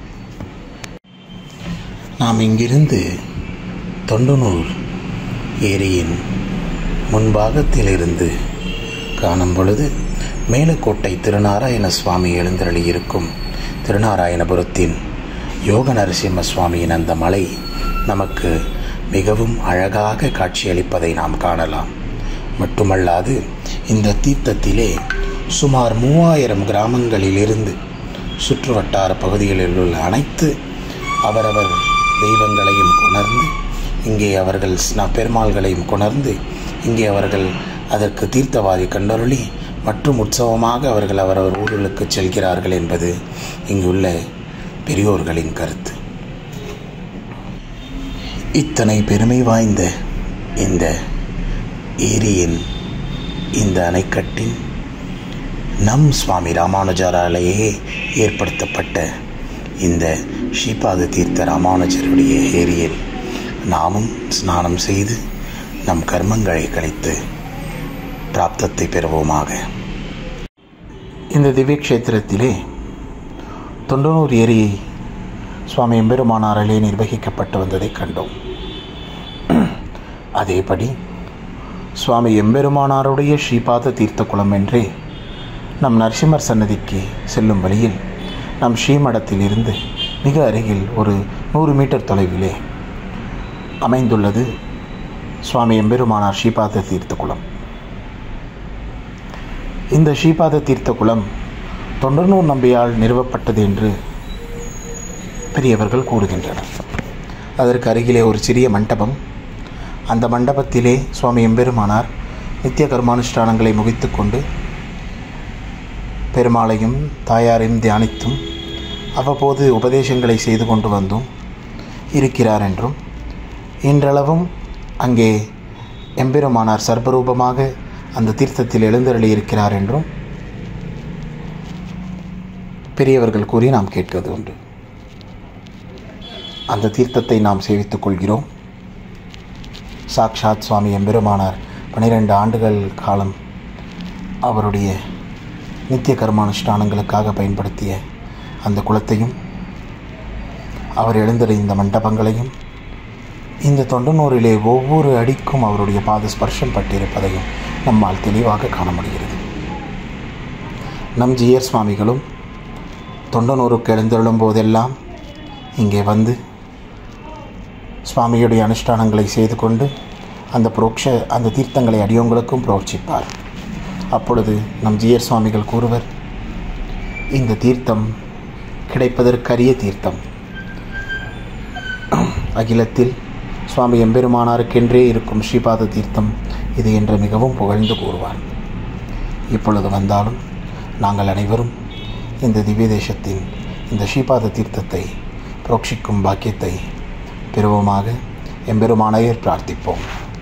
நாம் இங்கிருந்து தொண்டனூர் ஏரியின் முன்பாகத்திலிருந்து காணும் பொழுது மேலக்கோட்டை திருநாராயண சுவாமி எழுந்தருளி இருக்கும் திருநாராயணபுரத்தின் யோக நரசிம்ம சுவாமியின் அந்த மலை நமக்கு மிகவும் அழகாக காட்சியளிப்பதை நாம் காணலாம். மட்டுமல்லாது இந்த தீர்த்தத்திலே சுமார் மூவாயிரம் கிராமங்களிலிருந்து சுற்றுவட்டார பகுதிகளில் உள்ள அனைத்து அவரவர் தெய்வங்களையும் கொணர்ந்து இங்கே அவர்கள் பெருமாள்களையும் கொணர்ந்து இங்கே அவர்கள் அதற்கு தீர்த்தவாரி கண்டருளி மற்றும் உற்சவமாக அவர்கள் அவரவர் ஊர்களுக்கு செல்கிறார்கள் என்பது இங்குள்ள பெரியோர்களின் கருத்து. இத்தனை பெருமை வாய்ந்த இந்த ஏரியின் இந்த அணைக்கட்டின் நம் சுவாமி ராமானுஜராலேயே ஏற்படுத்தப்பட்ட இந்த ஸ்ரீபாத தீர்த்த ராமானுஜருடைய ஏரியில் நாமும் ஸ்நானம் செய்து நம் கர்மங்களை கழித்து பிராப்தத்தை பெறுவோமாக. இந்த திவ்ய கஷேத்திரத்திலே தொண்டனூர் ஏரி சுவாமி எம்பெருமானாராலே நிர்வகிக்கப்பட்டு வந்ததை கண்டோம். அதேபடி சுவாமி எம்பெருமானாருடைய ஸ்ரீபாத தீர்த்த குளம் என்றே நம் நரசிம்மர் சன்னதிக்கு செல்லும் வழியில் நம் ஸ்ரீமடத்தில் இருந்து மிக அருகில் ஒரு நூறு மீட்டர் தொலைவிலே அமைந்துள்ளது சுவாமி எம்பெருமானார் ஸ்ரீபாத தீர்த்த குளம். இந்த ஸ்ரீபாத தீர்த்த குளம் தொண்டனூர் நம்பியால் நிறுவப்பட்டது என்று பெரியவர்கள் கூறுகின்றனர். அதற்கு அருகிலே ஒரு சிறிய மண்டபம், அந்த மண்டபத்திலே சுவாமி எம்பெருமானார் நித்திய கர்மானுஷ்டானங்களை முகித்து கொண்டு பெருமாளையும் தாயாரையும் தியானித்தும் அவ்வப்போது உபதேசங்களை செய்து கொண்டு வந்தும் இருக்கிறார் என்றும், இன்றளவும் அங்கே எம்பெருமானார் சர்வரூபமாக அந்த தீர்த்தத்தில் எழுந்தருளி இருக்கிறார் என்றும் பெரியவர்கள் கூறி நாம் கேட்கிறது உண்டு. அந்த தீர்த்தத்தை நாம் சேவித்துக் கொள்கிறோம். சாக்ஷாத் சுவாமி எம்பெருமானார் பனிரெண்டு ஆண்டுகள் காலம் அவருடைய நித்திய கர்மானுஷ்டானங்களுக்காக பயன்படுத்திய அந்த குளத்தையும் அவர் எழுந்தருளிய இந்த மண்டபங்களையும் இந்த தொண்டனூரிலே ஒவ்வொரு அடிக்கும் அவருடைய பாத ஸ்பர்ஷம் பட்டிருப்பதையும் நம்மால் தெளிவாக காண முடிகிறது. நம் ஜீயர் சுவாமிகளும் தொண்டனூருக்கு எழுந்தருளும் போதெல்லாம் இங்கே வந்து சுவாமியுடைய அனுஷ்டானங்களை செய்து கொண்டு அந்த புரோக்ஷ அந்த தீர்த்தங்களை அடியோங்களுக்கும் புரோட்சிப்பார். அப்பொழுது நம் ஜீயர் சுவாமிகள் கூறுவர், இந்த தீர்த்தம் கிடைப்பதற்கரிய தீர்த்தம், அகிலத்தில் சுவாமி எம்பெருமானாருக்கென்றே இருக்கும் ஸ்ரீபாத தீர்த்தம் இது என்று மிகவும் புகழ்ந்து கூறுவார். இப்பொழுது வந்தாலும் நாங்கள் அனைவரும் இந்த திவ்ய தேசத்தின் இந்த ஸ்ரீபாத தீர்த்தத்தை புரோக்ஷிக்கும் பாக்கியத்தை பெறுவோமாக எம்பெருமானையே பிரார்த்திப்போம்.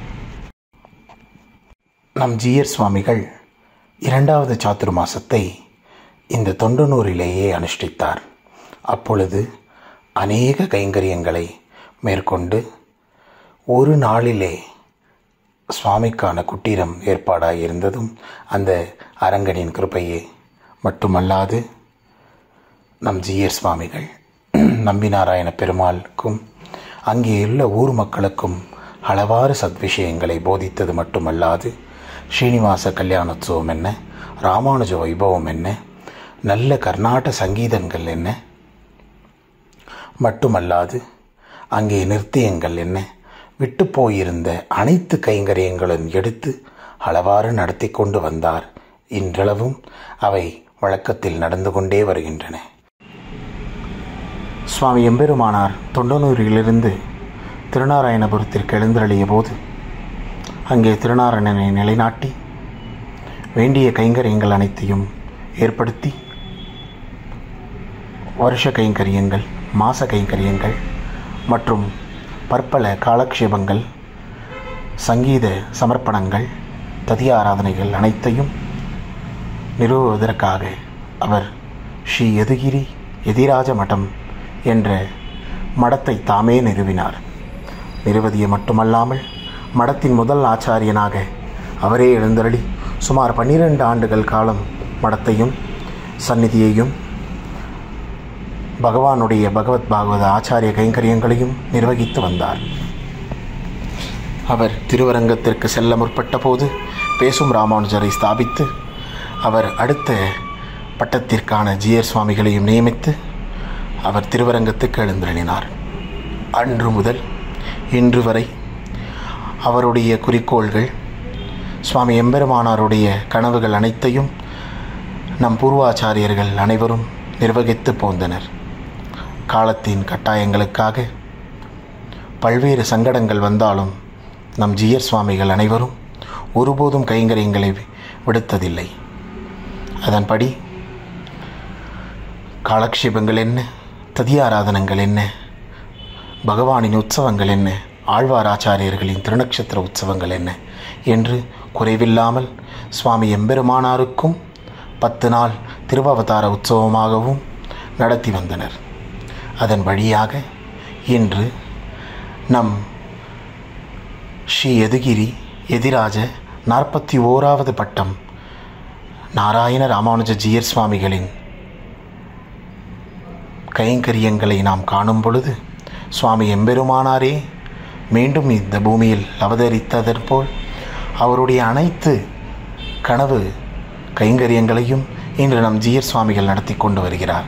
நம் ஜீயர் சுவாமிகள் இரண்டாவது சாத்துர்மாசத்தை இந்த தொண்டனூரிலேயே அனுஷ்டித்தார். அப்பொழுது அநேக கைங்கரியங்களை மேற்கொண்டு ஒரு நாளிலே சுவாமிக்கான குட்டீரம் ஏற்பாடாக இருந்ததும் அந்த அரங்கனின் கிருபையே மட்டுமல்லாது நம் ஜீயர் சுவாமிகள் நம்பிநாராயண பெருமாளுக்கும் அங்கேயுள்ள ஊர் மக்களுக்கும் அளவாறு சத்விஷயங்களை போதித்தது மட்டுமல்லாது ஸ்ரீனிவாச கல்யாணோத்சவம் என்ன, ராமானுஜ வைபவம் என்ன, நல்ல கர்நாடக சங்கீதங்கள் என்ன மட்டுமல்லாது அங்கே நிருத்தியங்கள் என்ன, விட்டு போயிருந்த அனைத்து கைங்கரியங்களும் எடுத்து அளவாறு நடத்தி கொண்டு வந்தார். இன்றளவும் அவை வழக்கத்தில் நடந்து கொண்டே வருகின்றன. சுவாமி எம்பெருமானார் தொண்டனூரிலிருந்து திருநாராயணபுரத்திற்கு எழுந்தருளிய போது அங்கே திருநாராயணனை நிலைநாட்டி வேண்டிய கைங்கரியங்கள் அனைத்தையும் ஏற்படுத்தி வருஷ கைங்கரியங்கள், மாச கைங்கரியங்கள் மற்றும் பற்பல காலக்ஷேபங்கள், சங்கீத சமர்ப்பணங்கள், ததிய ஆராதனைகள் அனைத்தையும் நிறுவுவதற்காக அவர் ஸ்ரீ யதுகிரி எதிராஜ மடம் என்ற மடத்தை தாமே நிறுவினார். நிறுவதிய மட்டுமல்லாமல் மடத்தின் முதல் ஆச்சாரியனாக அவரே எழுந்தருளி சுமார் பன்னிரண்டு ஆண்டுகள் காலம் மடத்தையும் சந்நிதியையும் பகவானுடைய பகவத் பாகவத ஆச்சாரிய கைங்கரியங்களையும் நிர்வகித்து வந்தார். அவர் திருவரங்கத்திற்கு செல்ல முற்பட்ட போது பேசும் ராமானுஜரை ஸ்தாபித்து அவர் அடுத்த பட்டத்திற்கான ஜீயர் சுவாமிகளையும் நியமித்து அவர் திருவரங்கத்துக்கு எழுந்தருளினார். அன்று முதல் இன்று வரை அவருடைய குறிக்கோள்கள், சுவாமி எம்பெருமானாருடைய கனவுகள் அனைத்தையும் நம் பூர்வாச்சாரியர்கள் அனைவரும் நிர்வகித்து போந்தனர். காலத்தின் கட்டாயங்களுக்காக பல்வேறு சங்கடங்கள் வந்தாலும் நம் ஜீயர் சுவாமிகள் அனைவரும் ஒருபோதும் கைங்கரியங்களை விடுத்ததில்லை. அதன்படி காலக்ஷேபங்கள் என்ன, ததியாராதனங்கள் என்ன, பகவானின் உற்சவங்கள் என்ன, ஆழ்வார் ஆச்சாரியர்களின் திருநக்ஷத்திர உற்சவங்கள் என்ன என்று குறைவில்லாமல் சுவாமி எம்பெருமானாருக்கும் பத்து நாள் திருவவதார உற்சவமாகவும் நடத்தி வந்தனர். அதன் வழியாக இன்று நம் ஸ்ரீ யதுகிரி எதிராஜ நாற்பத்தி ஓராவது பட்டம் நாராயண ராமானுஜ ஜீயர் சுவாமிகளின் கைங்கரியங்களை நாம் காணும் பொழுது சுவாமி எம்பெருமானாரே மீண்டும் இந்த பூமியில் அவதரித்ததற்போல் அவருடைய அனைத்து கனவு கைங்கரியங்களையும் இன்று நம் ஜீயர் சுவாமிகள் நடத்தி கொண்டு வருகிறார்.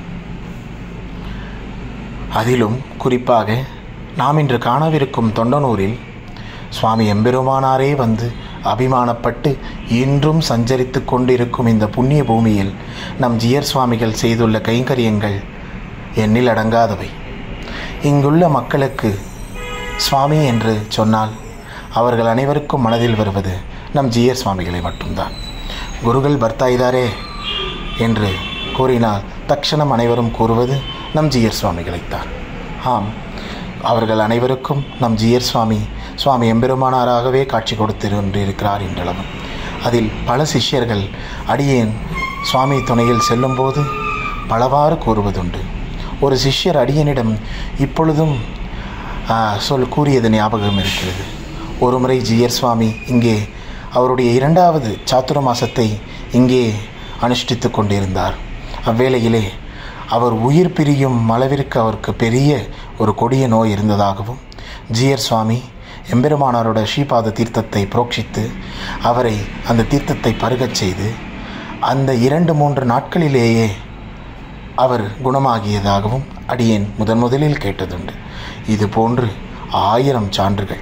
அதிலும் குறிப்பாக நாம் இன்று காணவிருக்கும் தொண்டனூரில் சுவாமி எம்பெருமானாரே வந்து அபிமானப்பட்டு இன்றும் சஞ்சரித்து கொண்டிருக்கும் இந்த புண்ணிய பூமியில் நம் ஜீயர் சுவாமிகள் செய்துள்ள கைங்கரியங்கள் எண்ணில் அடங்காதவை. இங்குள்ள மக்களுக்கு சுவாமி என்று சொன்னால் அவர்கள் அனைவருக்கும் மனதில் வருவது நம் ஜீயர் சுவாமிகளை மட்டும்தான். குருகள் பர்த்தாயிதாரே என்று கூறினால் தட்சணம் அனைவரும் கூறுவது நம் ஜீயர் சுவாமிகளைத்தான். ஆம், அவர்கள் அனைவருக்கும் நம் ஜீயர் சுவாமி சுவாமி எம்பெருமானாராகவே காட்சி கொடுத்திருக்கிறார் என்றளவும். அதில் பல சிஷ்யர்கள் அடியேன் சுவாமி துணையில் செல்லும்போது பலவாறு கூறுவதுண்டு. ஒரு சிஷ்யர் அடியனிடம் இப்பொழுதும் சொல் கூறியது ஞாபகம் இருக்கிறது. ஒரு முறை ஜீயர் சுவாமி இங்கே அவருடைய இரண்டாவது சாத்துர மாசத்தை இங்கே அனுஷ்டித்து கொண்டிருந்தார். அவ்வேளையிலே அவர் உயிர் பிரியும் அளவிற்கு அவருக்கு பெரிய ஒரு கொடிய நோய் இருந்ததாகவும் ஜீயர் சுவாமி எம்பெருமானாரோட ஸ்ரீபாத தீர்த்தத்தை புரோக்ஷித்து அவரை அந்த தீர்த்தத்தை பருகச் செய்து அந்த இரண்டு மூன்று நாட்களிலேயே அவர் குணமாகியதாகவும் அடியேன் முதன் முதலில் கேட்டதுண்டு. இது போன்று ஆயிரம் சான்றுகள்.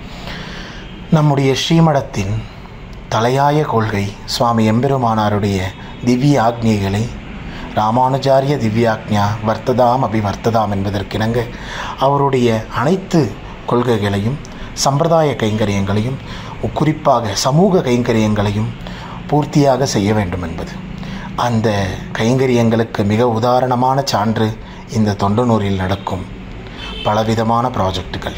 நம்முடைய ஸ்ரீமடத்தின் தலையாய கொள்கை சுவாமி எம்பெருமானாருடைய திவ்ய ஆக்ஞைகளை ராமானுஜாரிய திவ்யாக்ஞா வர்த்ததாம் அபிவர்த்ததாம் என்பதற்கிணங்க அவருடைய அனைத்து கொள்கைகளையும் சம்பிரதாய கைங்கரியங்களையும் குறிப்பாக சமூக கைங்கரியங்களையும் பூர்த்தியாக செய்ய வேண்டும் என்பது. அந்த கைங்கரியங்களுக்கு மிக உதாரணமான சான்று இந்த தொண்டனூரில் நடக்கும் பலவிதமான ப்ராஜெக்டுகள்.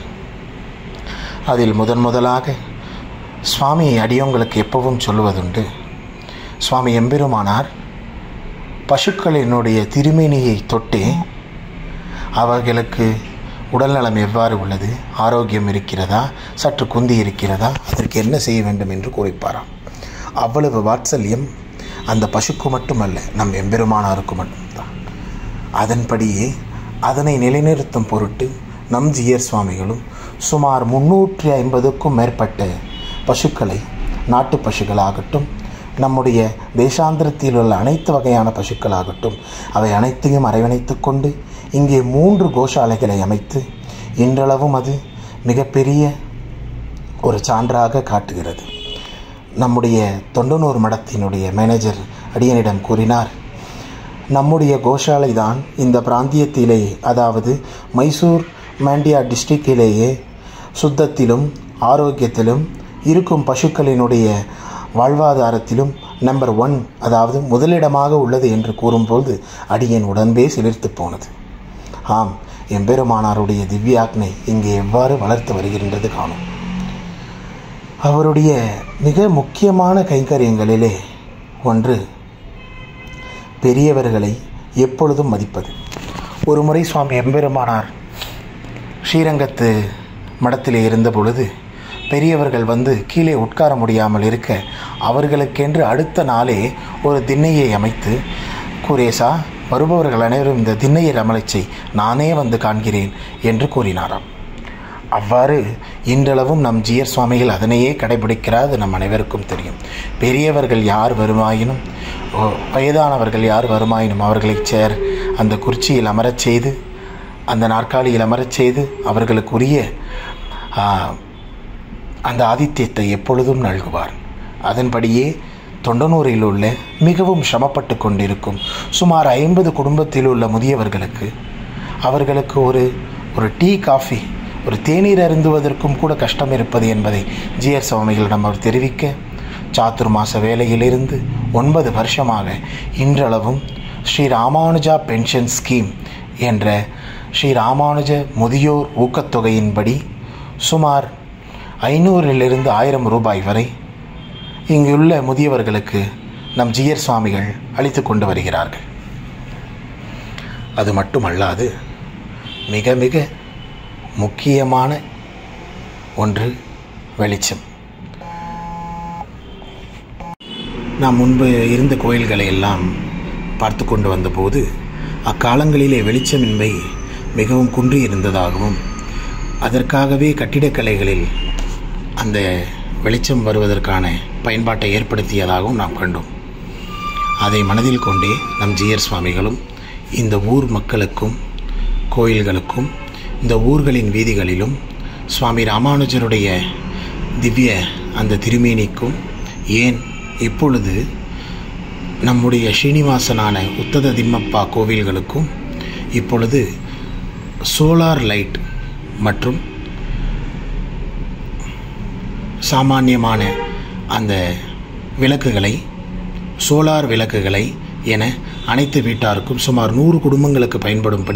அதில் முதன் முதலாக சுவாமி அடியோங்களுக்கு எப்பவும் சொல்லுவதுண்டு, சுவாமி எம்பெருமானார் பசுக்களினுடைய திருமேனியை தொட்டே அவர்களுக்கு உடல்நலம் எவ்வாறு உள்ளது, ஆரோக்கியம் இருக்கிறதா, சற்று குந்தி இருக்கிறதா, அதற்கு என்ன செய்ய வேண்டும் என்று கூறிப்பாராம். அவ்வளவு வாத்சல்யம் அந்த பசுக்கு மட்டுமல்ல, நம் எம்பெருமானாருக்கு மட்டும்தான். அதன்படியே அதனை நிலைநிறுத்தும் பொருட்டு நம் ஜீயர் சுவாமிகளும் சுமார் முன்னூற்றி ஐம்பதுக்கும் மேற்பட்ட பசுக்களை, நாட்டு பசுக்களாகட்டும், நம்முடைய தேசாந்திரத்தில் உள்ள அனைத்து வகையான பசுக்களாகட்டும், அவை அனைத்தையும் அரவணைத்து கொண்டு இங்கே மூன்று கோஷாலைகளை அமைத்து இன்றளவும் அது மிகப்பெரிய ஒரு சான்றாக காட்டுகிறது. நம்முடைய தொண்டனூர் மடத்தினுடைய மேனேஜர் அடியனிடம் கூறினார், நம்முடைய கோஷாலை தான் இந்த பிராந்தியத்திலே, அதாவது மைசூர் மாண்டியா டிஸ்ட்ரிக்டிலேயே சுத்தத்திலும் ஆரோக்கியத்திலும் இருக்கும் பசுக்களினுடைய வாழ்வாதாரத்திலும் நம்பர் ஒன், அதாவது முதலிடமாக உள்ளது என்று கூறும்போது அடியேன் உடன்பே சிலிர்த்து போனது. ஆம், எம்பெருமானாருடைய திவ்யாக்னை இங்கே எவ்வாறு வளர்த்து வருகின்றது காணும். அவருடைய மிக முக்கியமான கைங்கரியங்களிலே ஒன்று பெரியவர்களை எப்பொழுதும் மதிப்பது. ஒரு முறை சுவாமி எம்பெருமானார் ஸ்ரீரங்கத்து மடத்திலே இருந்த பொழுது பெரியவர்கள் வந்து கீழே உட்கார முடியாமல் இருக்க அவர்களுக்கென்று அடுத்த நாளே ஒரு திண்ணையை அமைத்து, குரேசா, வருபவர்கள் அனைவரும் இந்த திண்ணையை அமலச்சை, நானே வந்து காண்கிறேன் என்று கூறினாராம். அவ்வாறு இன்றளவும் நம் ஜீயர் சுவாமிகள் அதனையே கடைபிடிக்கிறார். அது நம் அனைவருக்கும் தெரியும். பெரியவர்கள் யார் வருமாயினும், வயதானவர்கள் யார் வருமாயினும் அவர்களை சேர் அந்த குறிச்சியில் அமரச் செய்து, அந்த நாற்காலியில் அமரச் செய்து அவர்களுக்குரிய அந்த ஆதித்யத்தை எப்பொழுதும் நல்குவார். அதன்படியே தொண்டனூரில் உள்ள மிகவும் சிரமப்பட்டு கொண்டிருக்கும் சுமார் ஐம்பது குடும்பத்தில் உள்ள முதியவர்களுக்கு, அவர்களுக்கு ஒரு ஒரு டீ காஃபி, ஒரு தேநீர் அருந்துவதற்கும் கூட கஷ்டம் இருப்பது என்பதை ஜீயர் சுவாமிகளிடம் அவர் தெரிவிக்க, சாத்துர் மாத வேலையிலிருந்து ஒன்பது வருஷமாக இன்றளவும் ஸ்ரீ ராமானுஜா பென்ஷன் ஸ்கீம் என்ற ஸ்ரீ ராமானுஜ முதியோர் ஊக்கத்தொகையின்படி சுமார் ஐநூறிலிருந்து ஆயிரம் ரூபாய் வரை இங்குள்ள முதியவர்களுக்கு நம் ஜீயர் சுவாமிகள் அளித்து கொண்டு வருகிறார்கள். அது மட்டுமல்லாது மிக மிக முக்கியமான ஒன்று வெளிச்சம். நாம் முன்பு இருந்த கோயில்களை எல்லாம் பார்த்து கொண்டு வந்தபோது அக்காலங்களிலே வெளிச்சமின்மை மிகவும் குன்றி இருந்ததாகவும், அதற்காகவே கட்டிடக்கலைகளில் அந்த வெளிச்சம் வருவதற்கான பயன்பாட்டை ஏற்படுத்தியதாகவும் நாம் கண்டோம். அதை மனதில் கொண்டே நம் ஜீயர் சுவாமிகளும் இந்த ஊர் மக்களுக்கும் கோயில்களுக்கும் இந்த ஊர்களின் வீதிகளிலும் சுவாமி ராமானுஜருடைய திவ்ய அந்த திருமேனிக்கும், ஏன் இப்பொழுது நம்முடைய ஸ்ரீனிவாசனான உத்தத திம்மப்பா கோவில்களுக்கும் இப்பொழுது சோலார் லைட் மற்றும் சாமானியமான அந்த விளக்குகளை, சோலார் விளக்குகளை என அனைத்து வீட்டாருக்கும் சுமார் நூறு குடும்பங்களுக்கு பயன்படும்படி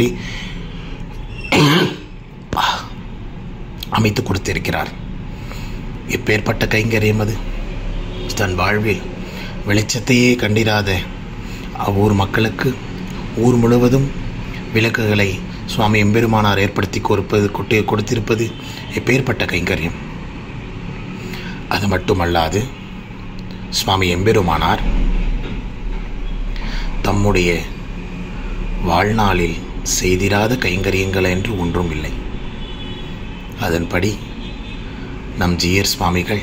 அமைத்து கொடுத்திருக்கிறார். இப்பேற்பட்ட கைங்கரியம் அது. தன் வாழ்வில் வெளிச்சத்தையே கண்டிராத அவ்வூர் மக்களுக்கு ஊர் முழுவதும் விளக்குகளை சுவாமி எம்பெருமானார் ஏற்படுத்தி கொடுப்பது கொட்டி கொடுத்திருப்பது இப்பேற்பட்ட கைங்கரியம். அது மட்டுமல்லாது சுவாமி எம்பெருமானார் தம்முடைய வாழ்நாளில் செய்திராத கைங்கரியங்கள் என்று ஒன்றும் இல்லை. அதன்படி நம் ஜீயர் சுவாமிகள்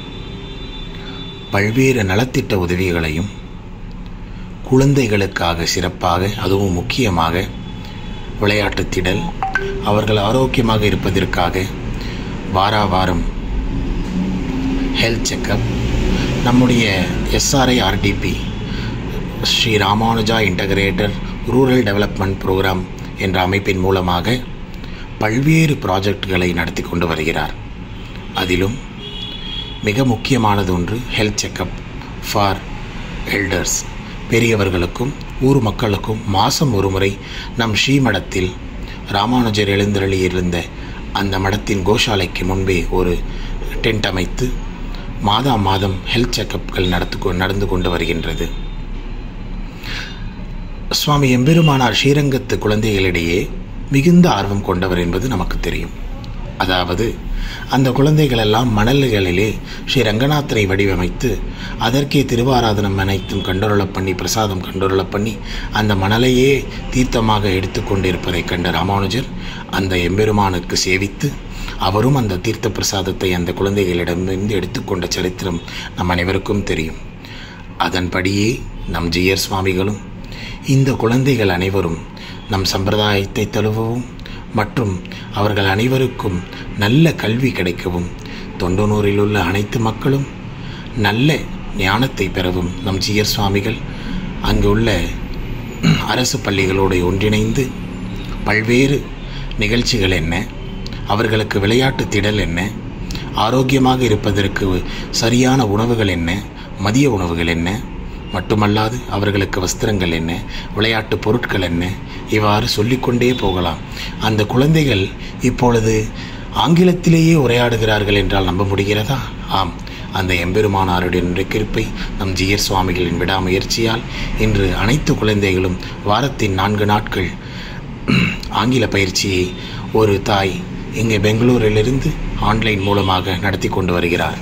பல்வேறு நலத்திட்ட உதவிகளையும் குழந்தைகளுக்காக சிறப்பாக, அதுவும் முக்கியமாக விளையாட்டுத் திடல், அவர்கள் ஆரோக்கியமாக இருப்பதற்காக வாரா வாரம் ஹெல்த் செக்கப், நம்முடைய SRI RDP Sri Ramanuja integrated rural development programme என்ற அமைப்பின் மூலமாக பல்வேறு ப்ராஜெக்டுகளை நடத்தி கொண்டு வருகிறார். அதிலும் மிக முக்கியமானது ஒன்று ஹெல்த் செக்கப் ஃபார் எல்டர்ஸ், பெரியவர்களுக்கும் ஊர் மக்களுக்கும் மாதம் ஒரு முறை நம் ஸ்ரீமடத்தில் ராமானுஜர் எழுந்தருளி இருந்த அந்த மடத்தின் கோஷாலைக்கு முன்பே ஒரு டென்ட் அமைத்து மாதா மாதம் ஹெல்த் செக்கப்கள் நடத்து நடந்து கொண்டு வருகின்றது. சுவாமி எம்பெருமானார் ஸ்ரீரங்கத்து குழந்தைகளிடையே மிகுந்த ஆர்வம் கொண்டவர் என்பது நமக்கு தெரியும். அதாவது அந்த குழந்தைகளெல்லாம் மணல்களிலே ஸ்ரீ ரங்கநாதனை வடிவமைத்து அதற்கே திருவாராதனம் அனைத்தும் கண்டொருளப் பண்ணி பிரசாதம் கண்டொருளப் பண்ணி அந்த மணலையே தீர்த்தமாக எடுத்துக்கொண்டிருப்பதை கண்ட ராமானுஜர் அந்த எம்பெருமானுக்கு சேவித்து அவரும் அந்த தீர்த்த பிரசாதத்தை அந்த குழந்தைகளிடமிருந்து எடுத்துக்கொண்ட சரித்திரம் நம் அனைவருக்கும் தெரியும். அதன்படியே நம் ஜீயர் சுவாமிகளும் இந்த குழந்தைகள் அனைவரும் நம் சம்பிரதாயத்தை தழுவவும் மற்றும் அவர்கள் அனைவருக்கும் நல்ல கல்வி கிடைக்கவும் தொண்டனூரில் உள்ள அனைத்து மக்களும் நல்ல ஞானத்தை பெறவும் நம் ஜீயர் சுவாமிகள் அங்கு உள்ள அரசு பள்ளிகளோடு ஒன்றிணைந்து பல்வேறு நிகழ்ச்சிகள் என்ன, அவர்களுக்கு விளையாட்டு திடல் என்ன, ஆரோக்கியமாக இருப்பதற்கு சரியான உணவுகள் என்ன, மதிய உணவுகள் என்ன, மட்டுமல்லாது அவர்களுக்கு வஸ்திரங்கள் என்ன, விளையாட்டு பொருட்கள் என்ன, இவ்வாறு சொல்லிக்கொண்டே போகலாம். அந்த குழந்தைகள் இப்பொழுது ஆங்கிலத்திலேயே உரையாடுகிறார்கள் என்றால் நம்ப முடிகிறதா? ஆம், அந்த எம்பெருமானாருடைய கிருப்பை நம் ஜீயர் சுவாமிகளின் விடாமுயற்சியால் இன்று அனைத்து குழந்தைகளும் வாரத்தின் நான்கு நாட்கள் ஆங்கில பயிற்சியை ஒரு தாய் இங்கே பெங்களூரிலிருந்து ஆன்லைன் மூலமாக நடத்தி கொண்டு வருகிறார்.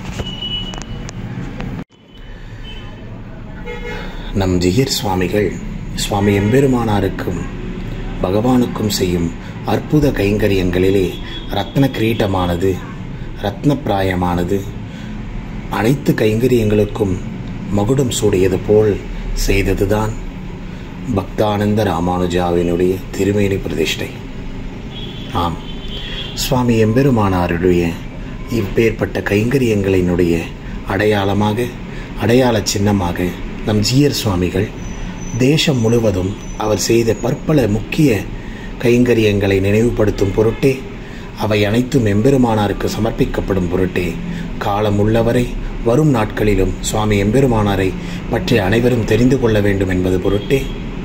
நம் ஜீயர் சுவாமிகள் சுவாமி எம்பெருமானாருக்கும் பகவானுக்கும் செய்யும் அற்புத கைங்கரியங்களிலே ரத்ன கிரீட்டமானது, ரத்னப்பிராயமானது, அனைத்து கைங்கரியங்களுக்கும் மகுடம் சூடியது போல் செய்ததுதான் பக்தானந்த ராமானுஜாவினுடைய திருமேனி பிரதிஷ்டை. ஆம், சுவாமி எம்பெருமானாருடைய இப்பேற்பட்ட கைங்கரியங்களினுடைய அடையாளமாக, அடையாள சின்னமாக நம் ஜீயர் சுவாமிகள் தேசம் முழுவதும் அவர் செய்த பற்பல முக்கிய கைங்கரியங்களை நினைவுபடுத்தும் பொருட்டே, அவை அனைத்தும் எம்பெருமானாருக்கு சமர்ப்பிக்கப்படும் பொருட்டே, காலம் உள்ளவரை வரும் நாட்களிலும் சுவாமி எம்பெருமானாரை பற்றி அனைவரும் தெரிந்து கொள்ள வேண்டும் என்பது பொருட்டே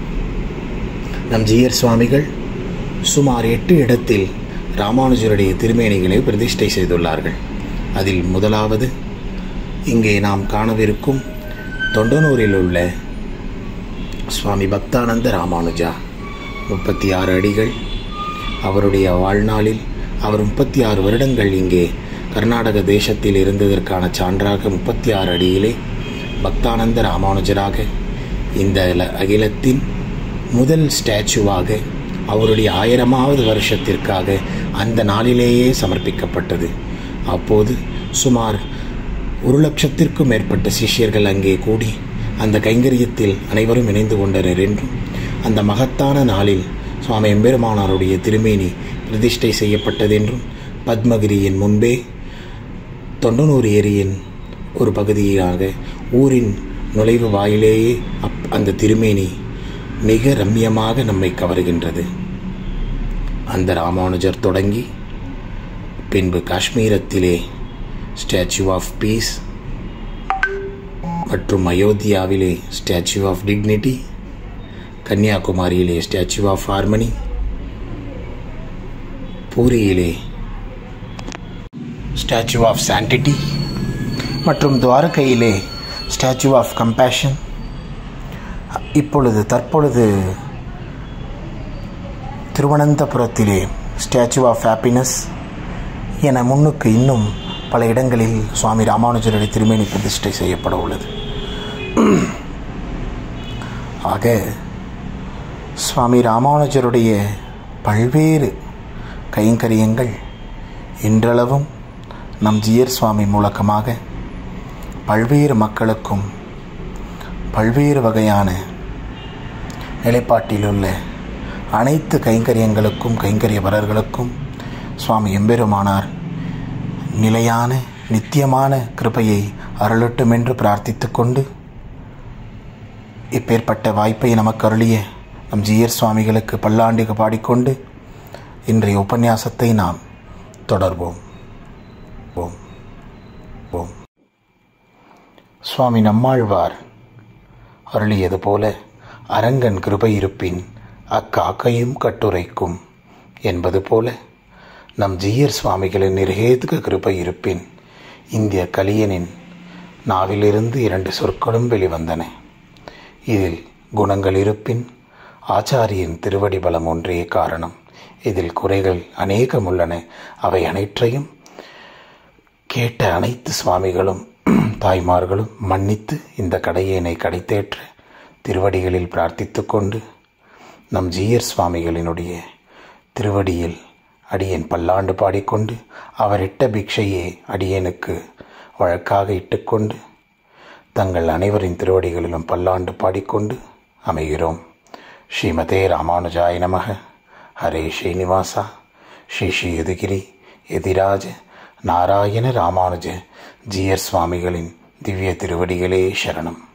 நம் ஜீயர் சுவாமிகள் சுமார் எட்டு இடத்தில் ராமானுஜருடைய திருமேனிகளை பிரதிஷ்டை செய்துள்ளார்கள். அதில் முதலாவது இங்கே நாம் காணவிருக்கும் தொண்டனூரில் உள்ள சுவாமி பக்தானந்த ராமானுஜா முப்பத்தி ஆறு அடிகள். அவருடைய வாழ்நாளில் அவர் முப்பத்தி ஆறு வருடங்கள் இங்கே கர்நாடக தேசத்தில் இருந்ததற்கான சான்றாக முப்பத்தி ஆறு அடியிலே பக்தானந்த ராமானுஜராக இந்த அகிலத்தின் முதல் ஸ்டாச்சுவாக அவருடைய ஆயிரமாவது வருஷத்திற்காக அந்த நாளிலேயே சமர்ப்பிக்கப்பட்டது. அப்போது சுமார் ஒரு லட்சத்திற்கும் மேற்பட்ட சிஷ்யர்கள் அங்கே கூடி அந்த கைங்கரியத்தில் அனைவரும் இணைந்து கொண்டனர் என்றும், அந்த மகத்தான நாளில் சுவாமி எம்பெருமானாருடைய திருமேனி பிரதிஷ்டை செய்யப்பட்டதென்றும், பத்மகிரியின் முன்பே தொண்டனூர் ஏரியின் ஒரு பகுதியாக ஊரின் நுழைவு வாயிலேயே அப் அந்த திருமேனி மிக ரம்மியமாக நம்மை கவருகின்றது. அந்த ராமானுஜர் தொடங்கி பின்பு காஷ்மீரத்திலே ஸ்டாச்சு ஆஃப் பீஸ் மற்றும் அயோத்தியாவிலே ஸ்டாச்சு ஆஃப் டிக்னிட்டி, கன்னியாகுமரியிலே ஸ்டாச்சு ஆஃப் ஹார்மனி, பூரியிலே ஸ்டாச்சு ஆஃப் சாண்டிட்டி மற்றும் துவாரகையிலே ஸ்டாச்சு ஆஃப் கம்பேஷன், இப்பொழுது தற்பொழுது திருவனந்தபுரத்திலே ஸ்டாச்சு ஆஃப் ஹாப்பினஸ் என முன்னுக்கு இன்னும் பல இடங்களில் சுவாமி ராமானுஜருடைய திருமேனி பிரதிஷ்டை செய்யப்பட உள்ளது. ஆக சுவாமி ராமானுஜருடைய பல்வேறு கைங்கரியங்கள் இன்றளவும் நம் ஜீயர் சுவாமி மூலமாக பல்வேறு மக்களுக்கும் பல்வேறு வகையான நிலைப்பாட்டிலுள்ள அனைத்து கைங்கரியங்களுக்கும் கைங்கரியவரர்களுக்கும் சுவாமி எம்பெருமானார் நிலையான நித்தியமான கிருபையை அருளட்டும் என்று பிரார்த்தித்து கொண்டு, இப்பேற்பட்ட வாய்ப்பை நமக்கு அருளிய நம் ஜீயர் சுவாமிகளுக்கு பல்லாண்டுக்கு பாடிக்கொண்டு இன்றைய உபன்யாசத்தை நாம் தொடர்வோம். ஓம் ஓம். சுவாமி நம்மாழ்வார் அருளியது போல, அரங்கன் கிருபை இருப்பின் அக்காக்கையும் கட்டுரைக்கும் என்பது போல, நம் ஜீயர் சுவாமிகளின் நிர்ஹேதுக கிருபை இருப்பின் இந்திய கலியனின் நாவிலிருந்து இரண்டு சொற்களும் வெளிவந்தன. இதில் குணங்கள் இருப்பின் ஆச்சாரியின் திருவடி பலம் ஒன்றே காரணம் இதில் குறைகள் அநேகம் உள்ளன. அவை அனைற்றையும் கேட்ட அனைத்து சுவாமிகளும் தாய்மார்களும் மன்னித்து இந்த கடையேனை கடைத்தேற்ற திருவடிகளில் பிரார்த்தித்து கொண்டு நம் ஜீயர் சுவாமிகளினுடைய திருவடியில் அடியேன் பல்லாண்டு பாடிக்கொண்டு அவர் இட்ட பிக்ஷையே அடியேனுக்கு வழக்காக இட்டுக்கொண்டு தங்கள் அனைவரின் திருவடிகளிலும் பல்லாண்டு பாடிக்கொண்டு அமைகிறோம். ஸ்ரீமதே ராமானுஜாய நமக. ஹரே ஸ்ரீனிவாசா. ஸ்ரீ ஸ்ரீ யதுகிரி எதிராஜ நாராயண ராமானுஜ ஜீயர் சுவாமிகளின் திவ்ய திருவடிகளே சரணம்.